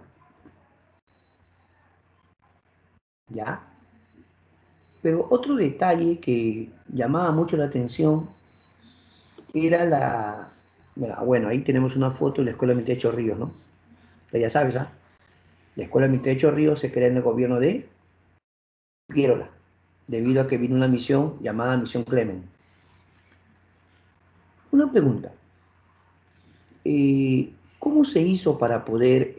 ¿ya? Pero otro detalle que llamaba mucho la atención era la... Bueno, ahí tenemos una foto de la Escuela Militar de Chorrillos, ¿no? Pero ya sabes, ¿ah? La Escuela Militar de Chorrillos se crea en el gobierno de Piérola, debido a que vino una misión llamada Misión Clemen. Una pregunta, ¿cómo se hizo para poder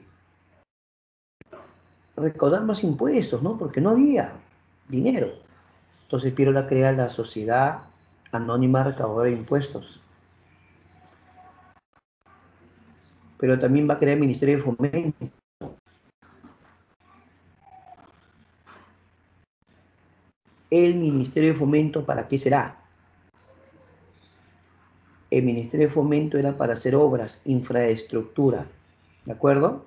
recaudar más impuestos, ¿no? Porque no había dinero. Entonces Piérola crea la Sociedad Anónima Recaudadora de Impuestos, pero también va a crear el Ministerio de Fomento. ¿El Ministerio de Fomento para qué será? El Ministerio de Fomento era para hacer obras, infraestructura, ¿de acuerdo?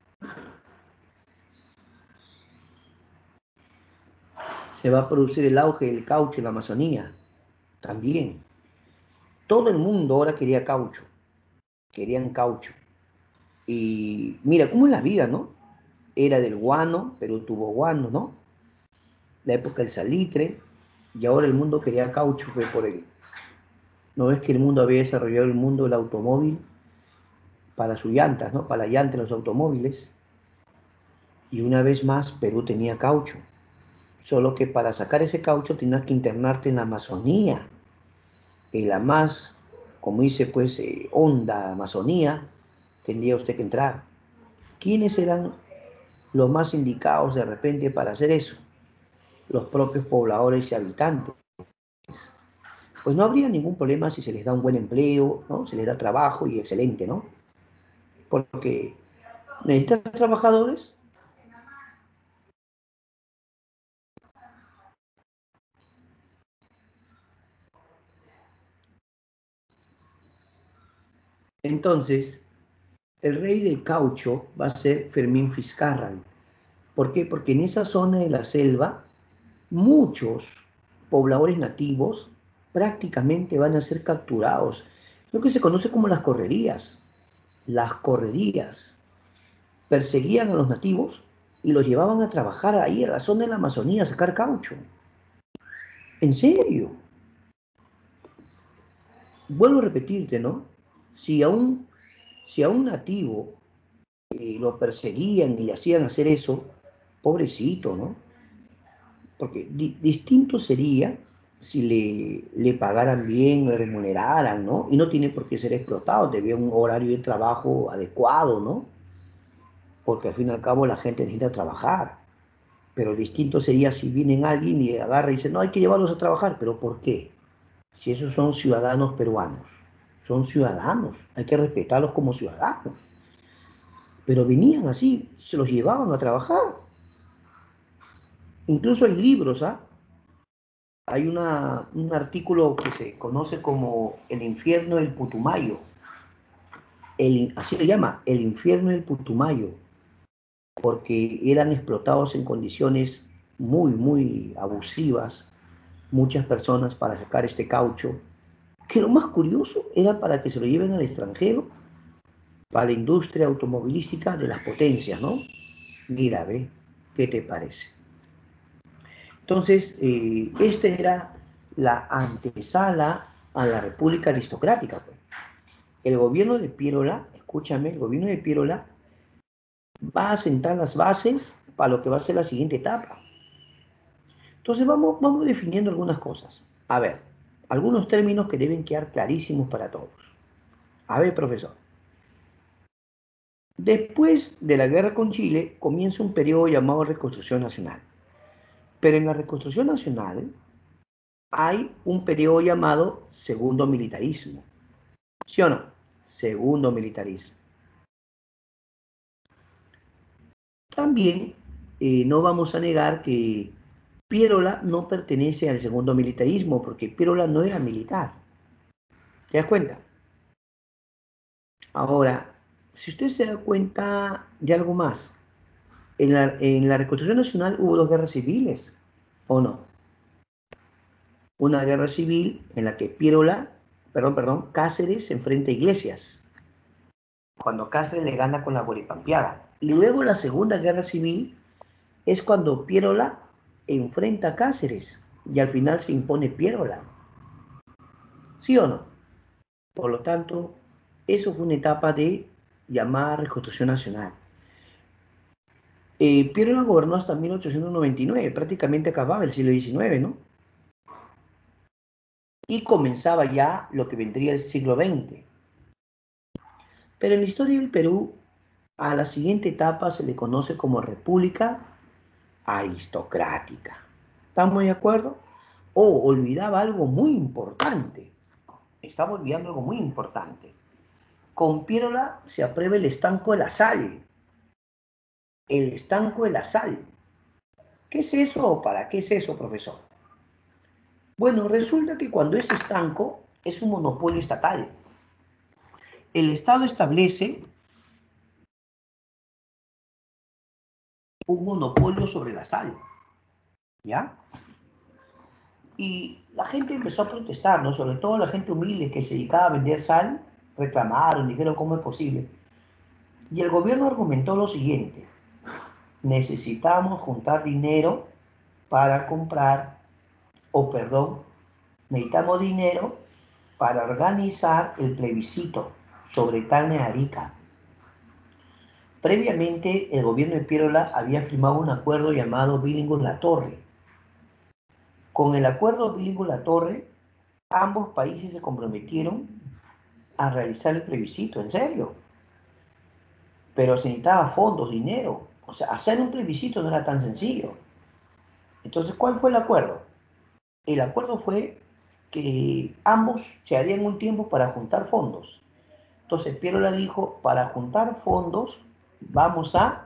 Se va a producir el auge del caucho en la Amazonía, también. Todo el mundo ahora quería caucho, querían caucho. Y mira, ¿cómo es la vida, no? Era del guano, pero tuvo guano, ¿no? La época del salitre, y ahora el mundo quería caucho, fue por él. ¿No ves que el mundo había desarrollado el mundo del automóvil para sus llantas, ¿no? Para la llanta de los automóviles. Y una vez más, Perú tenía caucho. Solo que para sacar ese caucho tenías que internarte en la Amazonía, en la más, como dice pues, honda Amazonía, tendría usted que entrar. ¿Quiénes eran los más indicados de repente para hacer eso? Los propios pobladores y habitantes. Pues no habría ningún problema si se les da un buen empleo, ¿no? Se les da trabajo y excelente, ¿no? Porque necesitas trabajadores. Entonces, el rey del caucho va a ser Fermín Fiscarral. ¿Por qué? Porque en esa zona de la selva, muchos pobladores nativos prácticamente van a ser capturados. Lo que se conoce como las correrías. Las correrías. Perseguían a los nativos y los llevaban a trabajar ahí a la zona de la Amazonía a sacar caucho. ¿En serio? Vuelvo a repetirte, ¿no? Si a un, si a un nativo lo perseguían y le hacían hacer eso, pobrecito, ¿no? Porque distinto sería si le pagaran bien, le remuneraran, ¿no? Y no tiene por qué ser explotado, debía un horario de trabajo adecuado, ¿no? Porque al fin y al cabo la gente necesita trabajar. Pero distinto sería si vienen alguien y agarra y dice, no, hay que llevarlos a trabajar. ¿Pero por qué? Si esos son ciudadanos peruanos, son ciudadanos, hay que respetarlos como ciudadanos. Pero venían así, se los llevaban a trabajar. Incluso hay libros, ¿ah? Hay un artículo que se conoce como El infierno del Putumayo. Así le llama, el infierno del Putumayo, porque eran explotados en condiciones muy, muy abusivas, muchas personas para sacar este caucho, que lo más curioso era para que se lo lleven al extranjero, para la industria automovilística de las potencias, ¿no? Mira, ve, ¿qué te parece? Entonces, esta era la antesala a la República Aristocrática, pues. El gobierno de Piérola, escúchame, el gobierno de Piérola va a sentar las bases para lo que va a ser la siguiente etapa. Entonces vamos definiendo algunas cosas. A ver, algunos términos que deben quedar clarísimos para todos. A ver, profesor. Después de la guerra con Chile, comienza un periodo llamado Reconstrucción Nacional. Pero en la Reconstrucción Nacional hay un periodo llamado Segundo Militarismo. ¿Sí o no? Segundo Militarismo. También no vamos a negar que Piérola no pertenece al segundo militarismo, porque Piérola no era militar. ¿Te das cuenta? Ahora, si usted se da cuenta de algo más, en la Reconstrucción Nacional hubo dos guerras civiles, ¿o no? Una guerra civil en la que Cáceres se enfrenta a Iglesias, cuando Cáceres le gana con la Guaripampeada. Y luego la Segunda Guerra Civil es cuando Piérola enfrenta a Cáceres y al final se impone Piérola. ¿Sí o no? Por lo tanto, eso fue una etapa de llamada Reconstrucción Nacional. Piérola gobernó hasta 1899, prácticamente acababa el siglo XIX, ¿no? Y comenzaba ya lo que vendría el siglo XX. Pero en la historia del Perú, a la siguiente etapa se le conoce como República Aristocrática. ¿Estamos de acuerdo? Olvidaba algo muy importante. Estaba olvidando algo muy importante. Con Piérola se aprueba el estanco de la sal. El estanco de la sal. ¿Qué es eso o para qué es eso, profesor? Bueno, resulta que cuando es estanco es un monopolio estatal. El Estado establece un monopolio sobre la sal, ¿ya? Y la gente empezó a protestar, ¿no? Sobre todo la gente humilde que se dedicaba a vender sal, reclamaron, dijeron cómo es posible. Y el gobierno argumentó lo siguiente: necesitamos juntar dinero para comprar, necesitamos dinero para organizar el plebiscito sobre carne de Arica. Previamente, el gobierno de Piérola había firmado un acuerdo llamado Billingham-La-Torre. Con el acuerdo Billingham-La-Torre, ambos países se comprometieron a realizar el plebiscito, en serio. Pero se necesitaba fondos, dinero. O sea, hacer un plebiscito no era tan sencillo. Entonces, ¿cuál fue el acuerdo? El acuerdo fue que ambos se harían un tiempo para juntar fondos. Entonces, Piérola dijo, para juntar fondos, vamos a...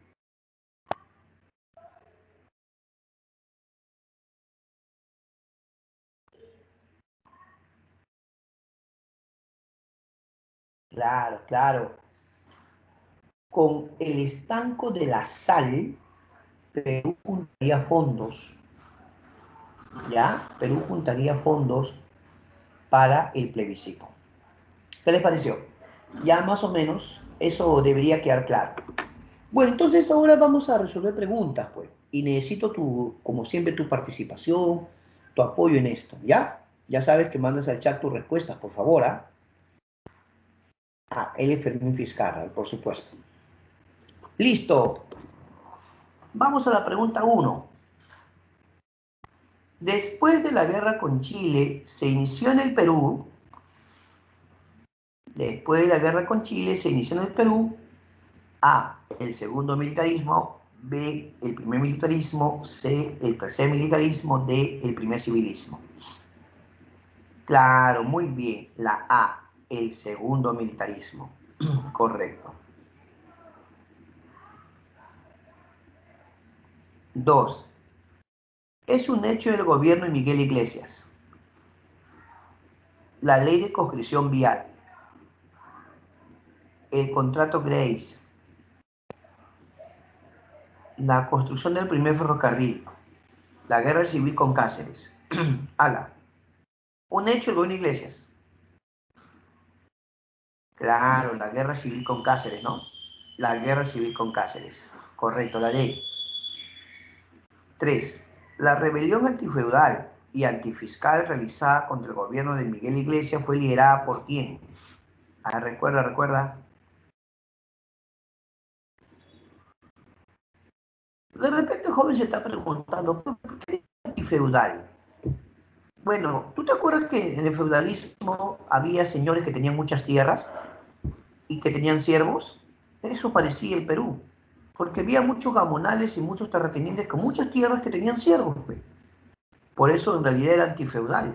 Claro, claro. Con el estanco de la sal, Perú juntaría fondos, ¿ya? Perú juntaría fondos para el plebiscito. ¿Qué les pareció? Ya más o menos eso debería quedar claro. Bueno, entonces ahora vamos a resolver preguntas, pues. Y necesito como siempre, tu participación, tu apoyo en esto, ¿ya? Ya sabes que mandas al chat tus respuestas, por favor, ¿ah? L. Fermín Fiscal, por supuesto. Listo. Vamos a la pregunta 1. Después de la guerra con Chile, se inició en el Perú. Después de la guerra con Chile, se inició en el Perú A, el segundo militarismo, B, el primer militarismo, C, el tercer militarismo, D, el primer civilismo. Claro, muy bien, la A, el segundo militarismo. Correcto. 2. Es un hecho del gobierno de Miguel Iglesias. La ley de conscripción vial, el contrato Grace, la construcción del primer ferrocarril, la guerra civil con Cáceres. Ala. Un hecho del gobierno de Iglesias. Claro, la guerra civil con Cáceres, ¿no? La guerra civil con Cáceres. Correcto, la ley. 3. La rebelión antifeudal y antifiscal realizada contra el gobierno de Miguel Iglesias fue liderada por ¿quién? Recuerda. De repente el joven se está preguntando, ¿por qué es antifeudal? Bueno, ¿tú te acuerdas que en el feudalismo había señores que tenían muchas tierras y que tenían siervos? Eso parecía el Perú, porque había muchos gamonales y muchos terratenientes con muchas tierras que tenían siervos, pues. Por eso en realidad era antifeudal.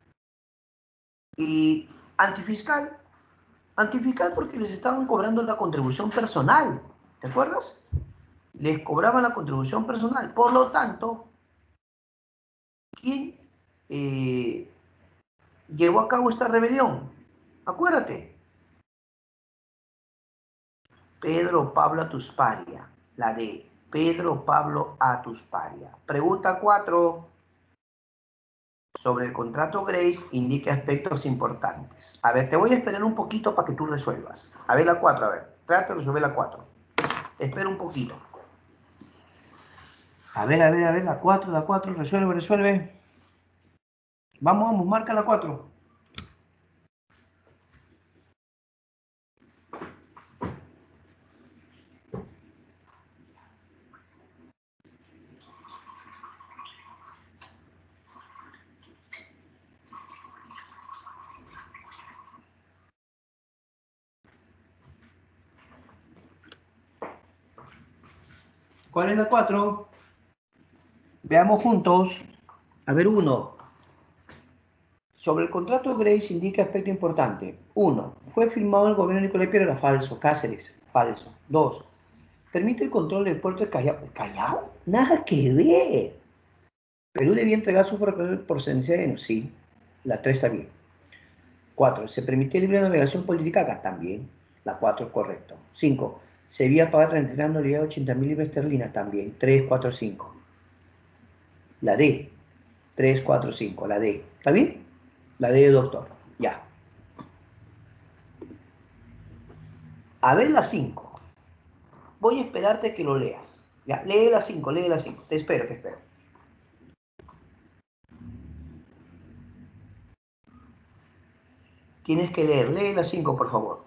Y antifiscal, antifiscal porque les estaban cobrando la contribución personal, ¿te acuerdas? Les cobraban la contribución personal. Por lo tanto, ¿quién eh, llevó a cabo esta rebelión? Acuérdate, Pedro Pablo Atusparia, la de Pedro Pablo Atusparia. Pregunta 4. Sobre el contrato Grace indica aspectos importantes. A ver, te voy a esperar un poquito para que tú resuelvas. A ver la 4, a ver. Trata de resolver la 4. Te espero un poquito. A ver, la 4, resuelve, resuelve. Vamos, vamos, marca la 4. ¿Cuál es la 4? Veamos juntos. A ver, 1. Sobre el contrato Grace indica aspecto importante. 1. Fue firmado el gobierno de Nicolás Piedra, falso. Cáceres, falso. 2. Permite el control del puerto de Callao. ¿Callao? Nada que ver. Perú debía entregar su ferrocarril por sentencia, sí. La 3 está bien. 4. Se permitía libre navegación política acá también. La 4 es correcto. 5. Se debía pagar 33 anualidades de 80.000 libras esterlinas también. 3, 4, 5. La D. 3, 4, 5. La D. ¿Está bien? La D de doctor. Ya. A ver la 5. Voy a esperarte que lo leas. Ya, lee la 5, lee la 5. Te espero, te espero. Tienes que leer. Lee la 5, por favor.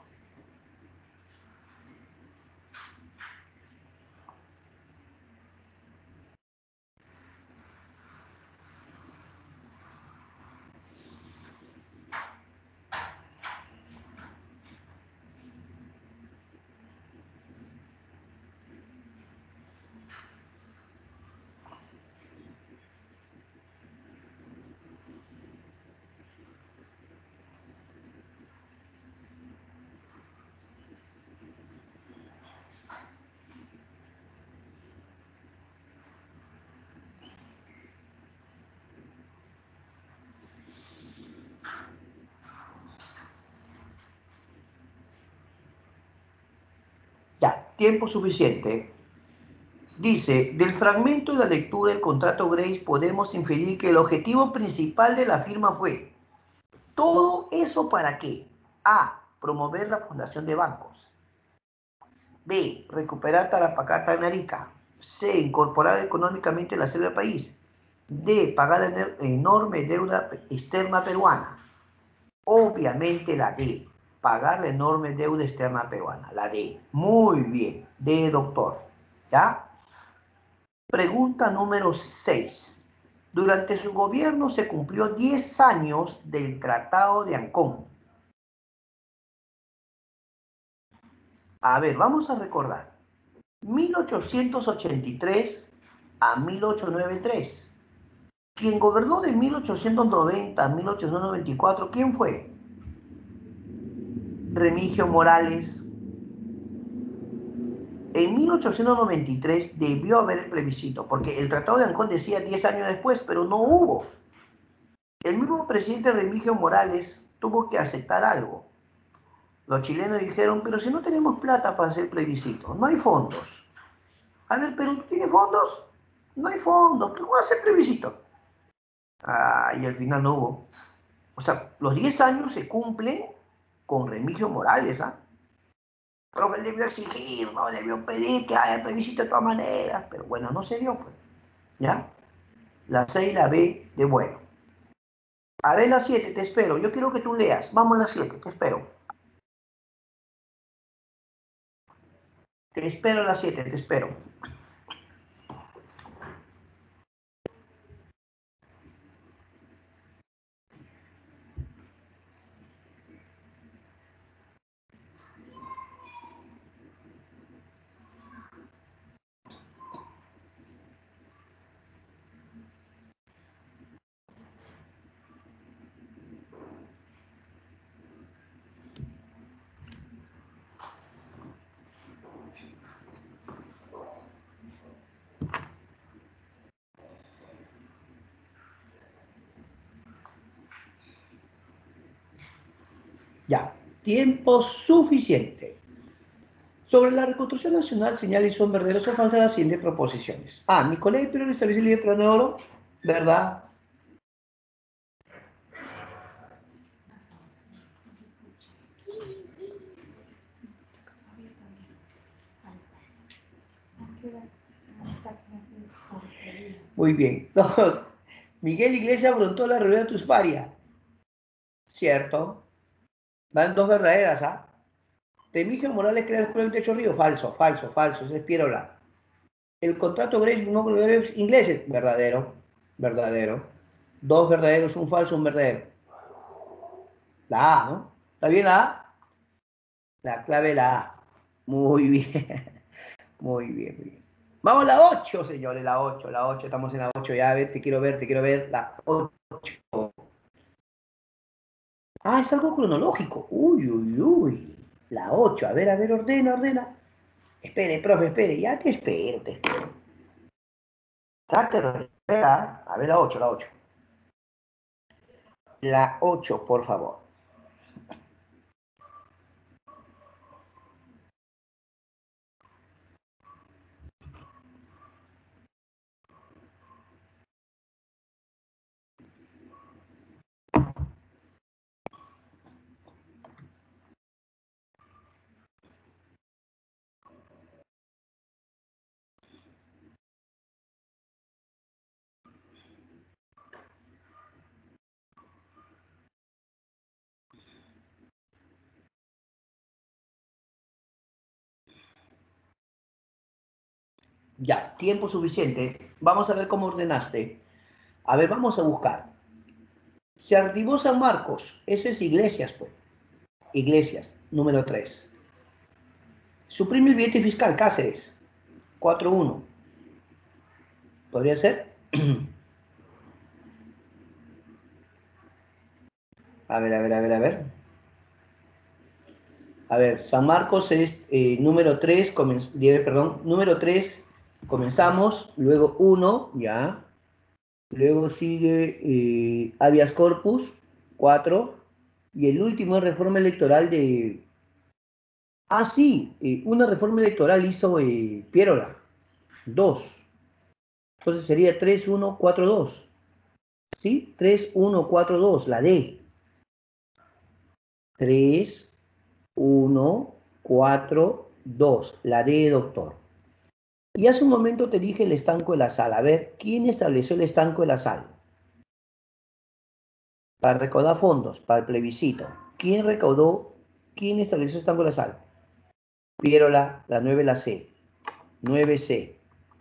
Ya, tiempo suficiente. Dice, del fragmento de la lectura del contrato Grace podemos inferir que el objetivo principal de la firma fue, ¿todo eso para qué? A, promover la fundación de bancos. B, recuperar Tarapacá, Narica. C, incorporar económicamente la selva del país. D, pagar la enorme deuda externa peruana. Obviamente la D, pagar la enorme deuda externa peruana. La D, muy bien, D, doctor. ¿Ya? Pregunta número 6. Durante su gobierno se cumplió 10 años del Tratado de Ancón. A ver, vamos a recordar. 1883 a 1893. Quien gobernó de 1890 a 1894, ¿quién fue? Remigio Morales. En 1893 debió haber el plebiscito, porque el Tratado de Ancón decía 10 años después, pero no hubo. El mismo presidente Remigio Morales tuvo que aceptar algo. Los chilenos dijeron, pero si no tenemos plata para hacer plebiscito, no hay fondos. A ver, pero ¿tú tienes fondos? No hay fondos, pero ¿cómo hacer plebiscito? Y al final no hubo. O sea, los 10 años se cumplen con Remigio Morales, ¿ah? Pero él debió exigir, ¿no? Debió pedir que haya plebiscito de todas maneras, pero bueno, no se dio, pues. ¿Ya? La C y la B de bueno. A ver la 7, te espero. Yo quiero que tú leas. Vamos a la 7, te espero. Te espero a las 7, te espero. Ya, tiempo suficiente. Sobre la reconstrucción nacional, señales son verdaderas o falsas las siguientes proposiciones. A. Nicolás I estableció el libro de oro, ¿verdad? Muy bien. Dos. Miguel Iglesias afrontó la rebelión de Tusparia. Cierto. Van dos verdaderas, ¿ah? Remigio Morales crea el pueblo de Techo Río. Falso, falso, falso. Ese es Pierola. El contrato Grace no con los ingleses. Verdadero, verdadero. Dos verdaderos, un falso, un verdadero. La A, ¿no? ¿Está bien la A? La clave la A. Muy bien. Muy bien, muy bien. Vamos a la 8, señores, la 8, la 8. Estamos en la 8 ya. A ver, te quiero ver, te quiero ver. La 8. Ah, es algo cronológico. Uy, uy, uy. La 8. A ver, ordena, ordena. Espere, profe, espere. Ya te espero, te espero. Trátelo, espera. A ver, la 8, la 8. La 8, por favor. Ya, tiempo suficiente. Vamos a ver cómo ordenaste. A ver, vamos a buscar. Se activó San Marcos. Ese es Iglesias, pues. Iglesias, número 3. Suprime el billete fiscal, Cáceres. 4-1. ¿Podría ser? A ver, a ver, a ver, a ver. A ver, San Marcos es número 3, perdón, número 3, comenzamos, luego 1, ya. Luego sigue Habeas Corpus, 4. Y el último es reforma electoral de... Ah, sí, una reforma electoral hizo Pierola, 2. Entonces sería 3-1-4-2. ¿Sí? 3-1-4-2, la D. 3-1-4-2, la D de doctor. Y hace un momento te dije el estanco de la sal. A ver, ¿quién estableció el estanco de la sal? Para recaudar fondos, para el plebiscito. ¿Quién recaudó? ¿Quién estableció el estanco de la sal? Pierola, la 9, la C. 9C.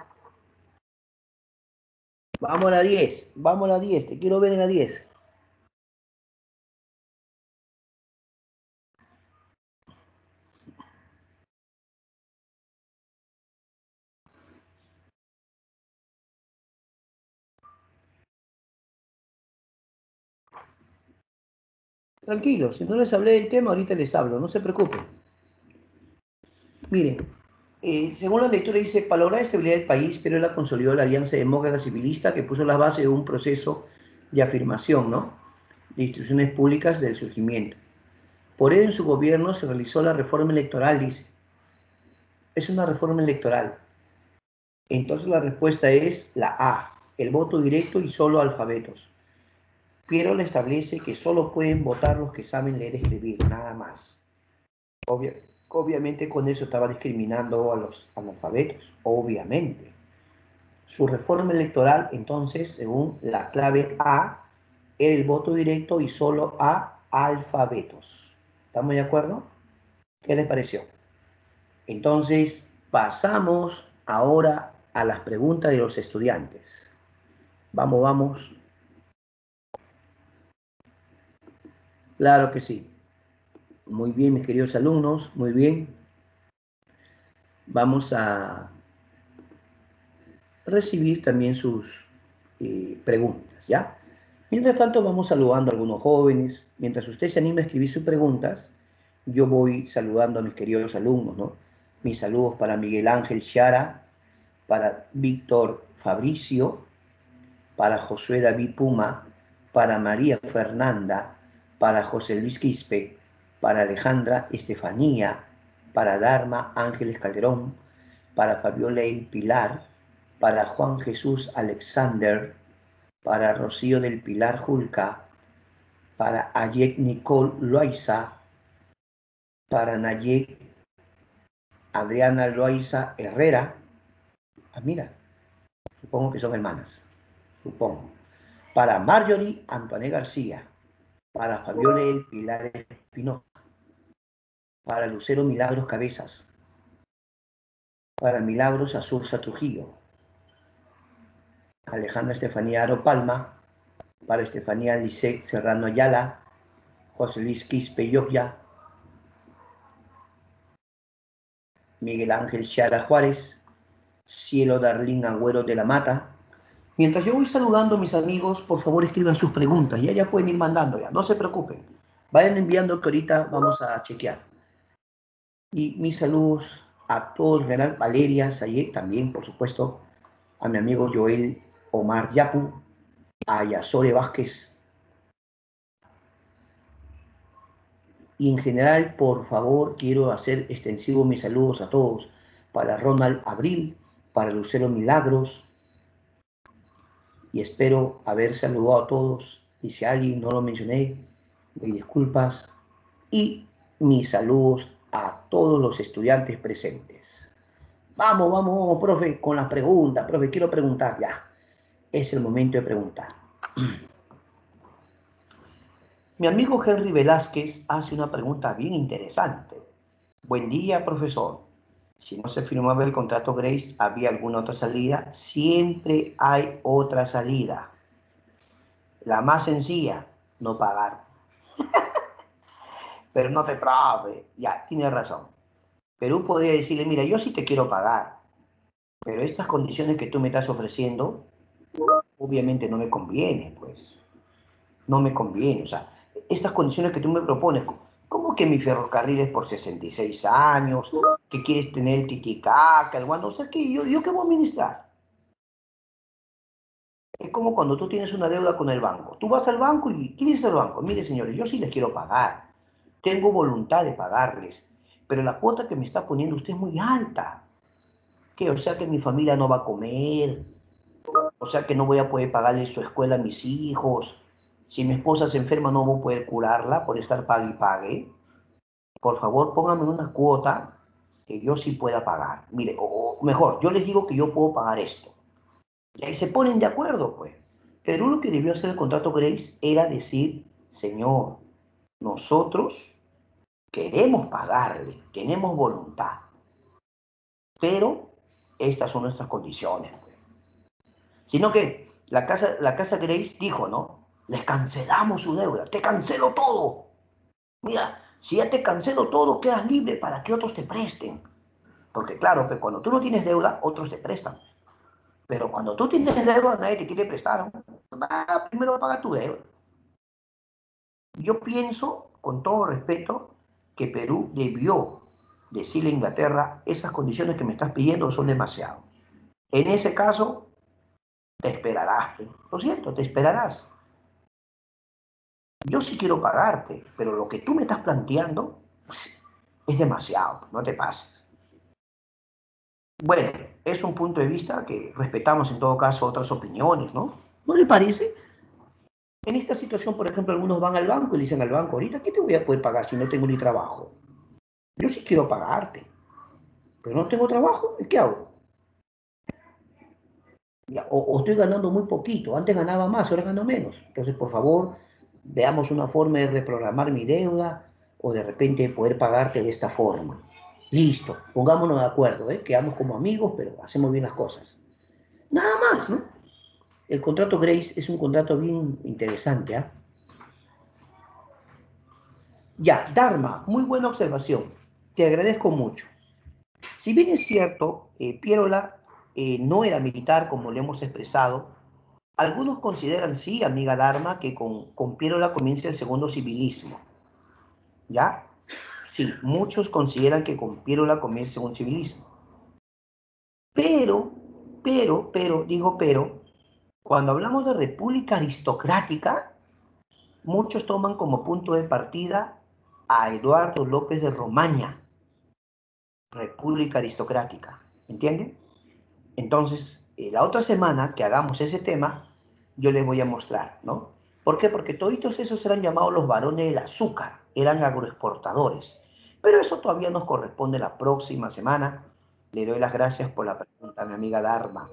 Vamos a la 10. Vamos a la 10. Te quiero ver en la 10. Tranquilo, si no les hablé del tema, ahorita les hablo. No se preocupen. Miren, según la lectura dice, para lograr la estabilidad del país, Pierola consolidó la Alianza Demócrata Civilista que puso las bases de un proceso de afirmación, ¿no? De instituciones públicas del surgimiento. Por ello, en su gobierno se realizó la reforma electoral, dice. Es una reforma electoral. Entonces la respuesta es la A, el voto directo y solo alfabetos. Pero le establece que solo pueden votar los que saben leer y escribir, nada más. Obviamente con eso estaba discriminando a los analfabetos, obviamente. Su reforma electoral, entonces, según la clave A, era el voto directo y solo a alfabetos. ¿Estamos de acuerdo? ¿Qué les pareció? Entonces, pasamos ahora a las preguntas de los estudiantes. Vamos, vamos. Claro que sí. Muy bien, mis queridos alumnos, muy bien. Vamos a recibir también sus preguntas, ¿ya? Mientras tanto, vamos saludando a algunos jóvenes. Mientras usted se anima a escribir sus preguntas, yo voy saludando a mis queridos alumnos, ¿no? Mis saludos para Miguel Ángel Chiara, para Víctor Fabricio, para Josué David Puma, para María Fernanda, para José Luis Quispe, para Alejandra Estefanía, para Dharma Ángeles Calderón, para Fabiola El Pilar, para Juan Jesús Alexander, para Rocío del Pilar Julca, para Ayet Nicole Loaiza, para Nayet Adriana Loaiza Herrera. Ah, mira, supongo que son hermanas, supongo. Para Marjorie Antoine García, para Fabiola El Pilar Espinosa, para Lucero Milagros Cabezas, para Milagros Azurza Trujillo, Alejandra Estefanía Aro Palma, para Estefanía Lisset Serrano Ayala, José Luis Quispe Yopia, Miguel Ángel Chiara Juárez, Cielo Darlín Agüero de la Mata. Mientras yo voy saludando a mis amigos, por favor escriban sus preguntas, ya pueden ir mandando ya, no se preocupen. Vayan enviando que ahorita vamos a chequear. Y mis saludos a todos, general Valeria Sayet, también por supuesto, a mi amigo Joel Omar Yapu, a Yasore Vázquez. Y en general, por favor, quiero hacer extensivos mis saludos a todos. Para Ronald Abril, para Lucero Milagros. Y espero haber saludado a todos. Y si a alguien no lo mencioné, mis disculpas. Y mis saludos a todos los estudiantes presentes. Vamos, profe, con las preguntas. Profe, quiero preguntar ya. Es el momento de preguntar. Mi amigo Henry Velázquez hace una pregunta bien interesante. Buen día, profesor. Si no se firmaba el contrato Grace, ¿había alguna otra salida? Siempre hay otra salida. La más sencilla, no pagar. Pero no te preocupes, ya, tiene razón. Perú podría decirle, mira, yo sí te quiero pagar, pero estas condiciones que tú me estás ofreciendo, obviamente no me conviene, pues. No me conviene, o sea, estas condiciones que tú me propones, ¿cómo que mi ferrocarril es por 66 años? ¿Que quieres tener el titicaca, el guano? O sea, que yo qué voy a administrar. Es como cuando tú tienes una deuda con el banco. Tú vas al banco y ¿qué dice el banco? Mire, señores, yo sí les quiero pagar. Tengo voluntad de pagarles. Pero la cuota que me está poniendo usted es muy alta. ¿Qué? O sea que mi familia no va a comer. O sea que no voy a poder pagarle su escuela a mis hijos. Si mi esposa se enferma no voy a poder curarla por estar pague y pague. Por favor, póngame una cuota que yo sí pueda pagar. Mire, o mejor, yo les digo que yo puedo pagar esto. Y ahí se ponen de acuerdo, pues. Pero lo que debió hacer el contrato Grace era decir, señor, nosotros queremos pagarle, tenemos voluntad, pero estas son nuestras condiciones, pues. Sino que la casa Grace dijo, ¿no? Les cancelamos su deuda, te cancelo todo. Mira, si ya te cancelo todo, quedas libre para que otros te presten. Porque claro, que cuando tú no tienes deuda, otros te prestan. Pero cuando tú tienes deuda, nadie te quiere prestar. Primero paga tu deuda. Yo pienso, con todo respeto, que Perú debió decirle a Inglaterra, esas condiciones que me estás pidiendo son demasiado. En ese caso, te esperarás. Lo siento, te esperarás. Yo sí quiero pagarte, pero lo que tú me estás planteando es demasiado, no te pases. Bueno, es un punto de vista que respetamos en todo caso otras opiniones, ¿no? ¿No le parece? En esta situación, por ejemplo, algunos van al banco y le dicen al banco, ahorita, ¿qué te voy a poder pagar si no tengo ni trabajo? Yo sí quiero pagarte, pero no tengo trabajo, ¿y qué hago? O estoy ganando muy poquito, antes ganaba más, ahora gano menos. Entonces, por favor, veamos una forma de reprogramar mi deuda o de repente poder pagarte de esta forma. Listo, pongámonos de acuerdo, ¿eh? Quedamos como amigos, pero hacemos bien las cosas. Nada más, ¿no? El contrato Grace es un contrato bien interesante, ¿ah? Ya, Dharma, muy buena observación. Te agradezco mucho. Si bien es cierto, Pierola no era militar, como le hemos expresado, algunos consideran, sí, amiga Dharma, que con Pierola comienza el segundo civilismo. ¿Ya? Sí, muchos consideran que con Pierola comienza el segundo civilismo. Pero, cuando hablamos de república aristocrática, muchos toman como punto de partida a Eduardo López de Romaña, República Aristocrática. ¿Entienden? Entonces, la otra semana que hagamos ese tema, yo les voy a mostrar, ¿no? ¿Por qué? Porque toditos esos eran llamados los varones del azúcar, eran agroexportadores. Pero eso todavía nos corresponde la próxima semana. Le doy las gracias por la pregunta, mi amiga Dharma.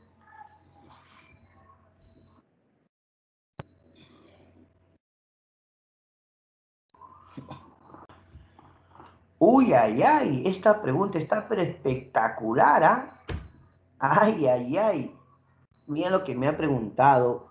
Uy, ay, ay, esta pregunta está pero espectacular, ¿ah? Ay, ay, ay. Mira lo que me ha preguntado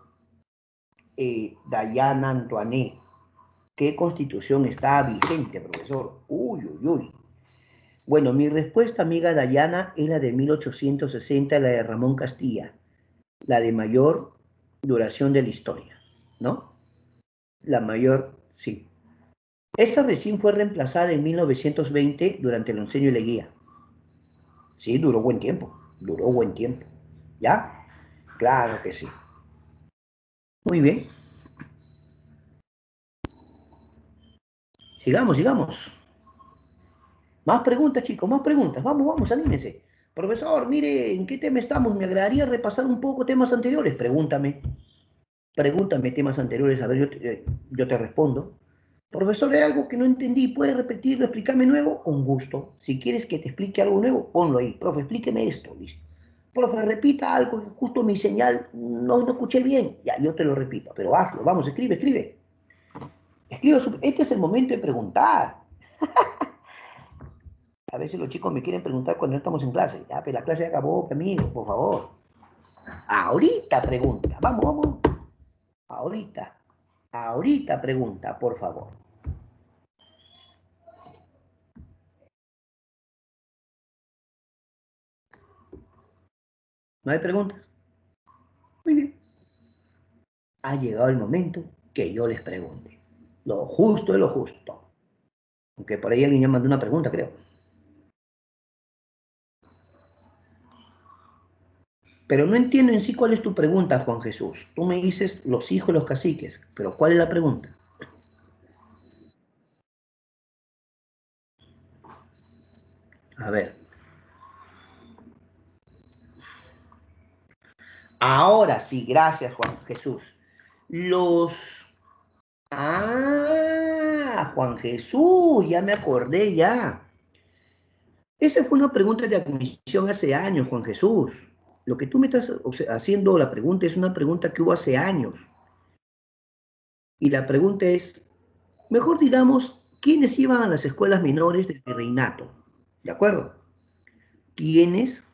Dayana Antoine. ¿Qué constitución está vigente, profesor? Uy, uy, uy. Bueno, mi respuesta, amiga Dayana, es la de 1860, la de Ramón Castilla, la de mayor duración de la historia, ¿no? La mayor, sí. Esa recién fue reemplazada en 1920 durante el Oncenio Leguía. Sí, duró buen tiempo. ¿Ya? Claro que sí. Muy bien. Sigamos, sigamos. Más preguntas, chicos, más preguntas. Vamos, vamos, anímense. Profesor, mire, ¿en qué tema estamos? Me agradaría repasar un poco temas anteriores. Pregúntame temas anteriores, a ver, yo te respondo. Profesor, hay algo que no entendí, ¿puede repetirlo, explicarme nuevo? Con gusto. Si quieres que te explique algo nuevo, ponlo ahí. Profe, explíqueme esto, dice. Profe, repita algo que justo mi señal no escuché bien. Ya, yo te lo repito, pero hazlo. Vamos, escribe, escribe. Escribe, este es el momento de preguntar. A veces los chicos me quieren preguntar cuando no estamos en clase. Ya, pero la clase acabó, amigo, por favor. Ahorita pregunta. Vamos, vamos. Ahorita. Ahorita pregunta, por favor. ¿No hay preguntas? Muy bien. Ha llegado el momento que yo les pregunte. Lo justo es lo justo. Aunque por ahí alguien ya mandó una pregunta, creo. Pero no entiendo en sí cuál es tu pregunta, Juan Jesús. Tú me dices los hijos de los caciques, pero ¿cuál es la pregunta? A ver. Ahora sí, gracias, Juan Jesús. Los... Ah, Juan Jesús, ya me acordé ya. Esa fue una pregunta de admisión hace años, Juan Jesús. Lo que tú me estás haciendo, la pregunta es una pregunta que hubo hace años. Y la pregunta es, mejor digamos, ¿quiénes iban a las escuelas menores del virreinato? ¿De acuerdo? ¿Quiénes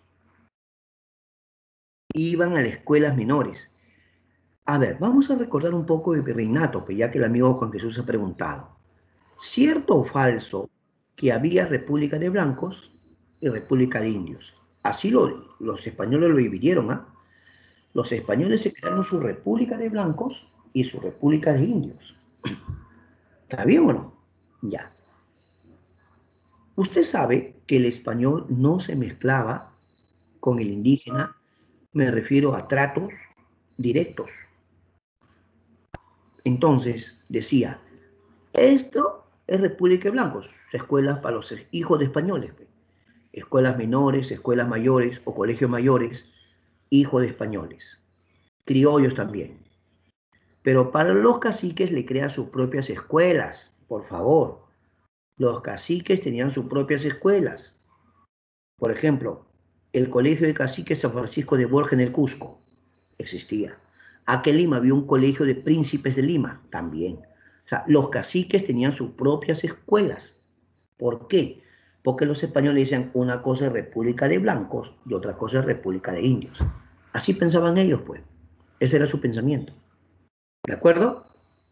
iban a las escuelas menores? A ver, vamos a recordar un poco del virreinato, pues ya que el amigo Juan Jesús ha preguntado. ¿Cierto o falso que había república de blancos y república de indios? Así los españoles lo dividieron, ¿ah? Los españoles se crearon su república de blancos y su república de indios. ¿Está bien o no? Ya. Usted sabe que el español no se mezclaba con el indígena, me refiero a tratos directos. Entonces decía, esto es República de Blancos, escuelas para los hijos de españoles, escuelas menores, escuelas mayores o colegios mayores, hijos de españoles, criollos también. Pero para los caciques le crea sus propias escuelas, por favor. Los caciques tenían sus propias escuelas. Por ejemplo, el Colegio de Caciques San Francisco de Borja en el Cusco existía. Aquí en Lima había un colegio de príncipes de Lima también. O sea, los caciques tenían sus propias escuelas. ¿Por qué? Porque los españoles decían una cosa es República de Blancos y otra cosa es República de Indios. Así pensaban ellos, pues. Ese era su pensamiento. ¿De acuerdo?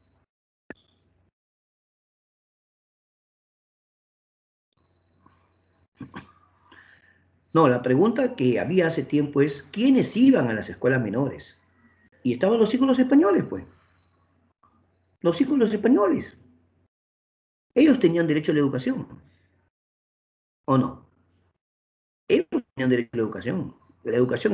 No, la pregunta que había hace tiempo es, ¿quiénes iban a las escuelas menores? Y estaban los hijos de los españoles, pues. Los hijos de los españoles. Ellos tenían derecho a la educación, ¿o no? Ellos tenían derecho a la educación. La educación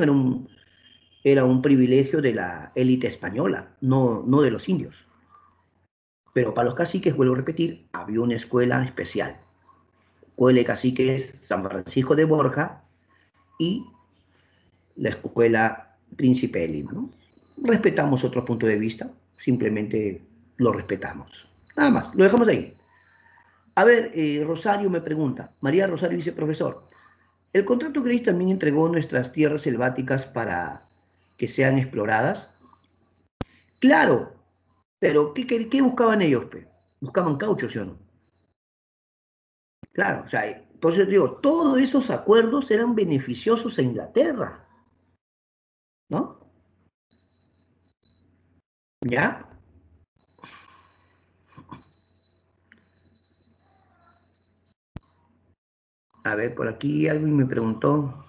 era un privilegio de la élite española, no de los indios. Pero para los caciques, vuelvo a repetir, había una escuela especial. Escuela de Caciques San Francisco de Borja y la escuela Príncipe de Lima, ¿no? Respetamos otro punto de vista, simplemente lo respetamos. Nada más, lo dejamos ahí. A ver, Rosario me pregunta, María Rosario dice, profesor, ¿el contrato Grace también entregó nuestras tierras selváticas para que sean exploradas? Claro, pero ¿qué buscaban ellos? Pe? Buscaban caucho, ¿sí o no? Claro, o sea, por eso digo, todos esos acuerdos eran beneficiosos a Inglaterra, ¿no? ¿Ya? A ver, por aquí alguien me preguntó.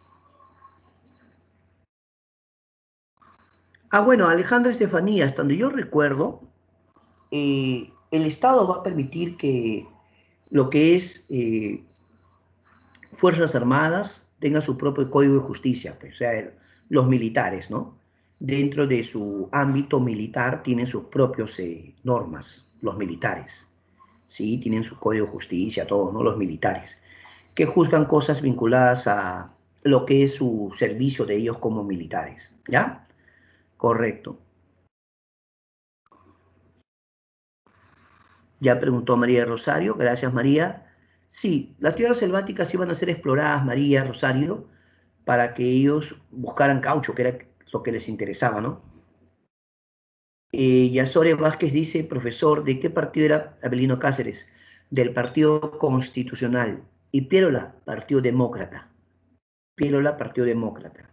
Ah, bueno, Alejandra Estefanía, hasta donde yo recuerdo, el Estado va a permitir que lo que es Fuerzas Armadas tenga su propio código de justicia, pues, o sea, los militares, ¿no? Dentro de su ámbito militar tienen sus propios normas, los militares, ¿sí? Tienen su código de justicia, todos, ¿no? Los militares, que juzgan cosas vinculadas a lo que es su servicio de ellos como militares, ¿ya? Correcto. Ya preguntó María Rosario, gracias María. Sí, las tierras selváticas iban a ser exploradas, María Rosario, para que ellos buscaran caucho, que era lo que les interesaba, ¿no? Yasore Vázquez dice, profesor, ¿de qué partido era Abelino Cáceres? Del Partido Constitucional. Y Piérola, Partido Demócrata. Piérola, Partido Demócrata.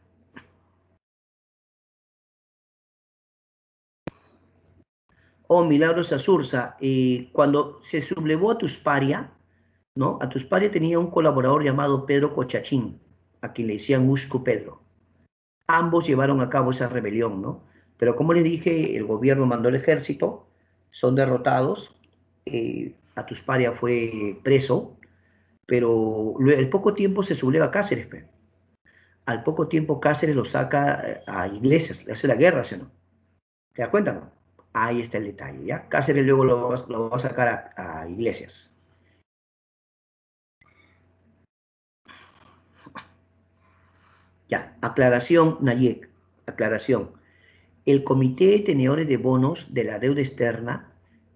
Oh, Milagros Azurza, cuando se sublevó a Tusparia, ¿no? A Tusparia tenía un colaborador llamado Pedro Cochachín, a quien le decían Usco Pedro. Ambos llevaron a cabo esa rebelión, ¿no? Pero como les dije, el gobierno mandó el ejército, son derrotados, Atusparia fue preso, pero al poco tiempo se subleva Cáceres, pe. Al poco tiempo Cáceres lo saca a Iglesias, le hace la guerra, ¿sí o no? ¿Te das cuenta, no? Ahí está el detalle, ¿ya? Cáceres luego lo va a sacar a Iglesias. Ya, aclaración, Nayek, aclaración. El comité de tenedores de bonos de la deuda externa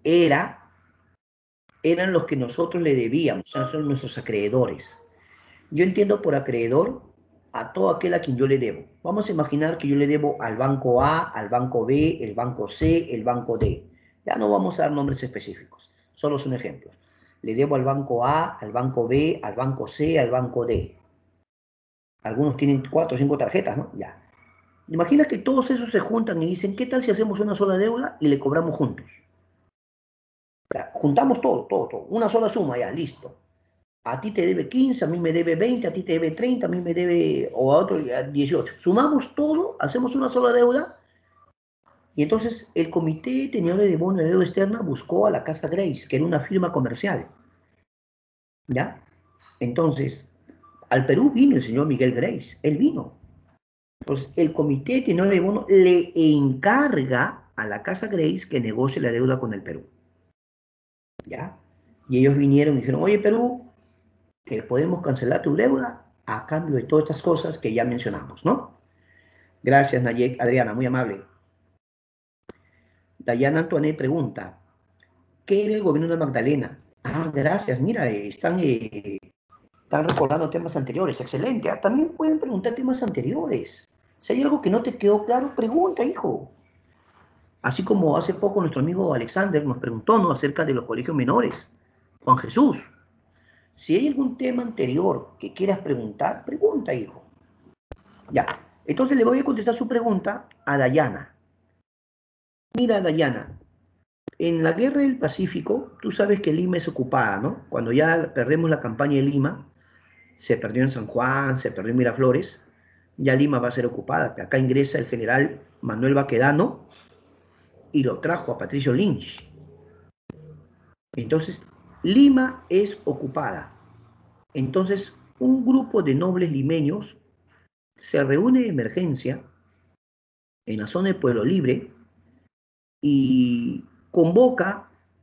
eran los que nosotros le debíamos, o sea, son nuestros acreedores. Yo entiendo por acreedor a todo aquel a quien yo le debo. Vamos a imaginar que yo le debo al banco A, al banco B, el banco C, el banco D. Ya no vamos a dar nombres específicos, solo son ejemplos. Le debo al banco A, al banco B, al banco C, al banco D. Algunos tienen 4 o 5 tarjetas, ¿no? Ya. Imagina que todos esos se juntan y dicen, ¿qué tal si hacemos una sola deuda y le cobramos juntos? Ya, juntamos todo, una sola suma, ya, listo. A ti te debe 15, a mí me debe 20, a ti te debe 30, a mí me debe, o a otro 18. Sumamos todo, hacemos una sola deuda, y entonces el comité tenedores de bono de deuda externa buscó a la Casa Grace, que era una firma comercial, ¿ya? Entonces, al Perú vino el señor Miguel Grace, él vino. Entonces, el comité tenedores de bono le encarga a la Casa Grace que negocie la deuda con el Perú, ¿ya? Y ellos vinieron y dijeron, oye Perú, que podemos cancelar tu deuda a cambio de todas estas cosas que ya mencionamos, ¿no? Gracias, Nayek. Adriana, muy amable. Dayana Antoine pregunta, ¿qué era el gobierno de Magdalena? Ah, gracias. Mira, están recordando temas anteriores. Excelente. Ah, también pueden preguntar temas anteriores. Si hay algo que no te quedó claro, pregunta, hijo. Así como hace poco nuestro amigo Alexander nos preguntó, ¿no? Acerca de los colegios menores. Juan Jesús, si hay algún tema anterior que quieras preguntar, pregunta, hijo. Ya. Entonces le voy a contestar su pregunta a Dayana. Mira, Dayana, en la guerra del Pacífico, tú sabes que Lima es ocupada, ¿no? Cuando ya perdemos la campaña de Lima, se perdió en San Juan, se perdió en Miraflores, ya Lima va a ser ocupada. Acá ingresa el general Manuel Baquedano y lo trajo a Patricio Lynch. Entonces, Lima es ocupada. Entonces, un grupo de nobles limeños se reúne de emergencia en la zona de Pueblo Libre y convoca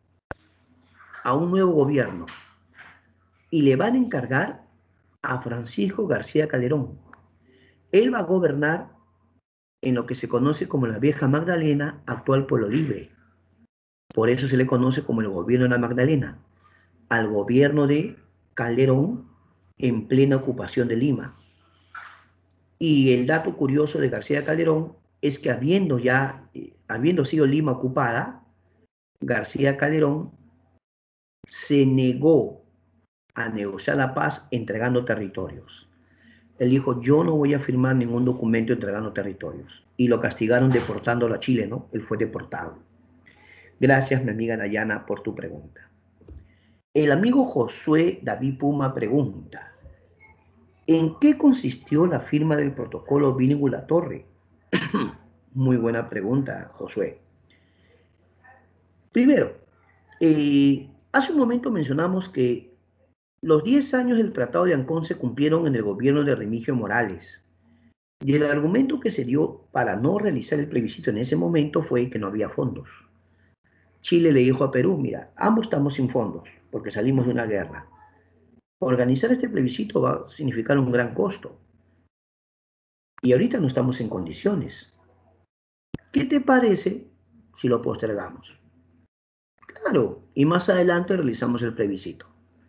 a un nuevo gobierno y le van a encargar a Francisco García Calderón. Él va a gobernar en lo que se conoce como la Vieja Magdalena, actual Pueblo Libre. Por eso se le conoce como el gobierno de la Magdalena, al gobierno de Calderón en plena ocupación de Lima. Y el dato curioso de García Calderón es que habiendo sido Lima ocupada, García Calderón se negó a negociar la paz entregando territorios. Él dijo, yo no voy a firmar ningún documento entregando territorios. Y lo castigaron deportándolo a Chile, ¿no? Él fue deportado. Gracias, mi amiga Dayana, por tu pregunta. El amigo Josué David Puma pregunta, ¿en qué consistió la firma del protocolo Bínigula-Torre? Muy buena pregunta, Josué. Primero, hace un momento mencionamos que los 10 años del Tratado de Ancón se cumplieron en el gobierno de Remigio Morales. Y el argumento que se dio para no realizar el plebiscito en ese momento fue que no había fondos. Chile le dijo a Perú, mira, ambos estamos sin fondos porque salimos de una guerra. Organizar este plebiscito va a significar un gran costo. Y ahorita no estamos en condiciones. ¿Qué te parece si lo postergamos? Claro, y más adelante realizamos el plebiscito.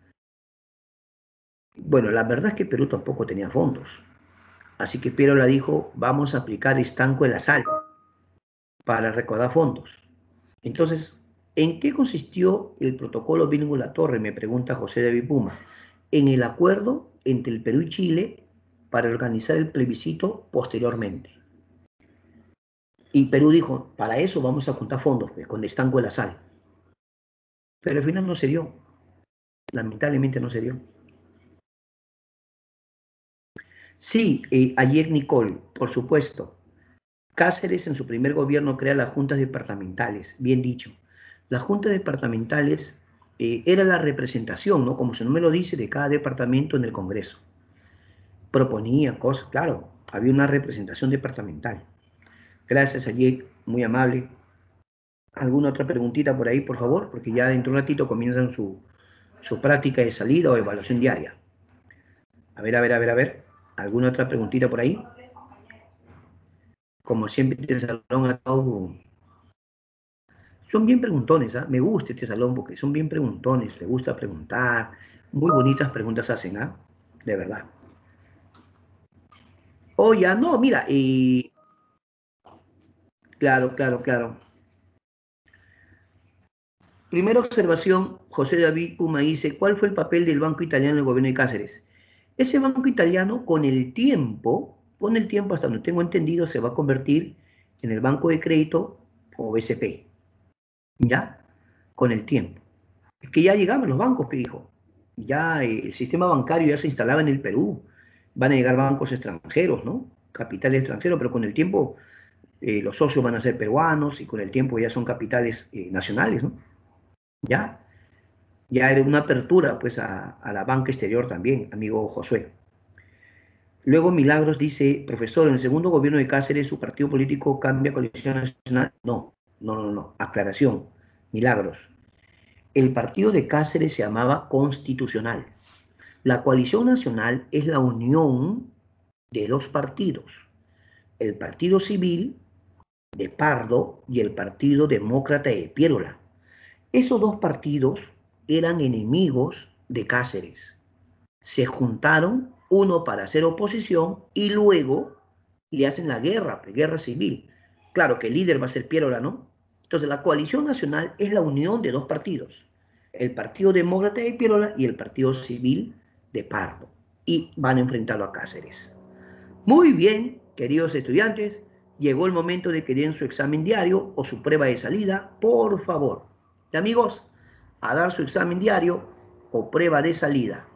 Bueno, la verdad es que Perú tampoco tenía fondos. Así que Piero dijo, vamos a aplicar estanco en la sal para recaudar fondos. Entonces, ¿en qué consistió el protocolo Bínigula-Torre? Me pregunta José David Puma. En el acuerdo entre el Perú y Chile para organizar el plebiscito posteriormente. Y Perú dijo, para eso vamos a juntar fondos, pues, con estanco de la sal. Pero al final no se dio. Lamentablemente no se dio. Sí, ayer Nicole, por supuesto. Cáceres en su primer gobierno crea las juntas departamentales, bien dicho. Las juntas departamentales era la representación, ¿no? Como su nombre lo dice, de cada departamento en el Congreso. Proponía cosas, claro, había una representación departamental. Gracias, ayer, muy amable. ¿Alguna otra preguntita por ahí, por favor? Porque ya dentro de un ratito comienzan su práctica de salida o evaluación diaria. A ver. ¿Alguna otra preguntita por ahí? Como siempre, este salón ha estado... Son bien preguntones, ¿eh? Me gusta este salón porque son bien preguntones, les gusta preguntar, muy bonitas preguntas hacen, ¿eh? De verdad. Oh, ya, no, mira, claro. Primera observación, José David Puma dice, ¿cuál fue el papel del Banco Italiano en el gobierno de Cáceres? Ese banco italiano con el tiempo hasta donde tengo entendido, se va a convertir en el Banco de Crédito o BCP, ¿ya? Con el tiempo. Es que ya llegaban los bancos, dijo. Ya el sistema bancario ya se instalaba en el Perú. Van a llegar bancos extranjeros, ¿no? Capital extranjero, pero con el tiempo los socios van a ser peruanos y con el tiempo ya son capitales nacionales, ¿no? Ya era una apertura pues a la banca exterior también, amigo Josué. Luego Milagros dice, profesor, en el segundo gobierno de Cáceres, ¿su partido político cambia coalición nacional? No. Aclaración. Milagros. El partido de Cáceres se llamaba Constitucional. La coalición nacional es la unión de los partidos. El Partido Civil de Pardo y el Partido Demócrata de Piérola. Esos dos partidos eran enemigos de Cáceres. Se juntaron, uno para hacer oposición y luego le hacen la guerra civil. Claro que el líder va a ser Piérola, ¿no? Entonces la coalición nacional es la unión de dos partidos, el Partido Demócrata de Piérola y el Partido Civil de Pardo, y van a enfrentarlo a Cáceres. Muy bien, queridos estudiantes, llegó el momento de que den su examen diario o su prueba de salida, por favor. Y amigos, a dar su examen diario o prueba de salida.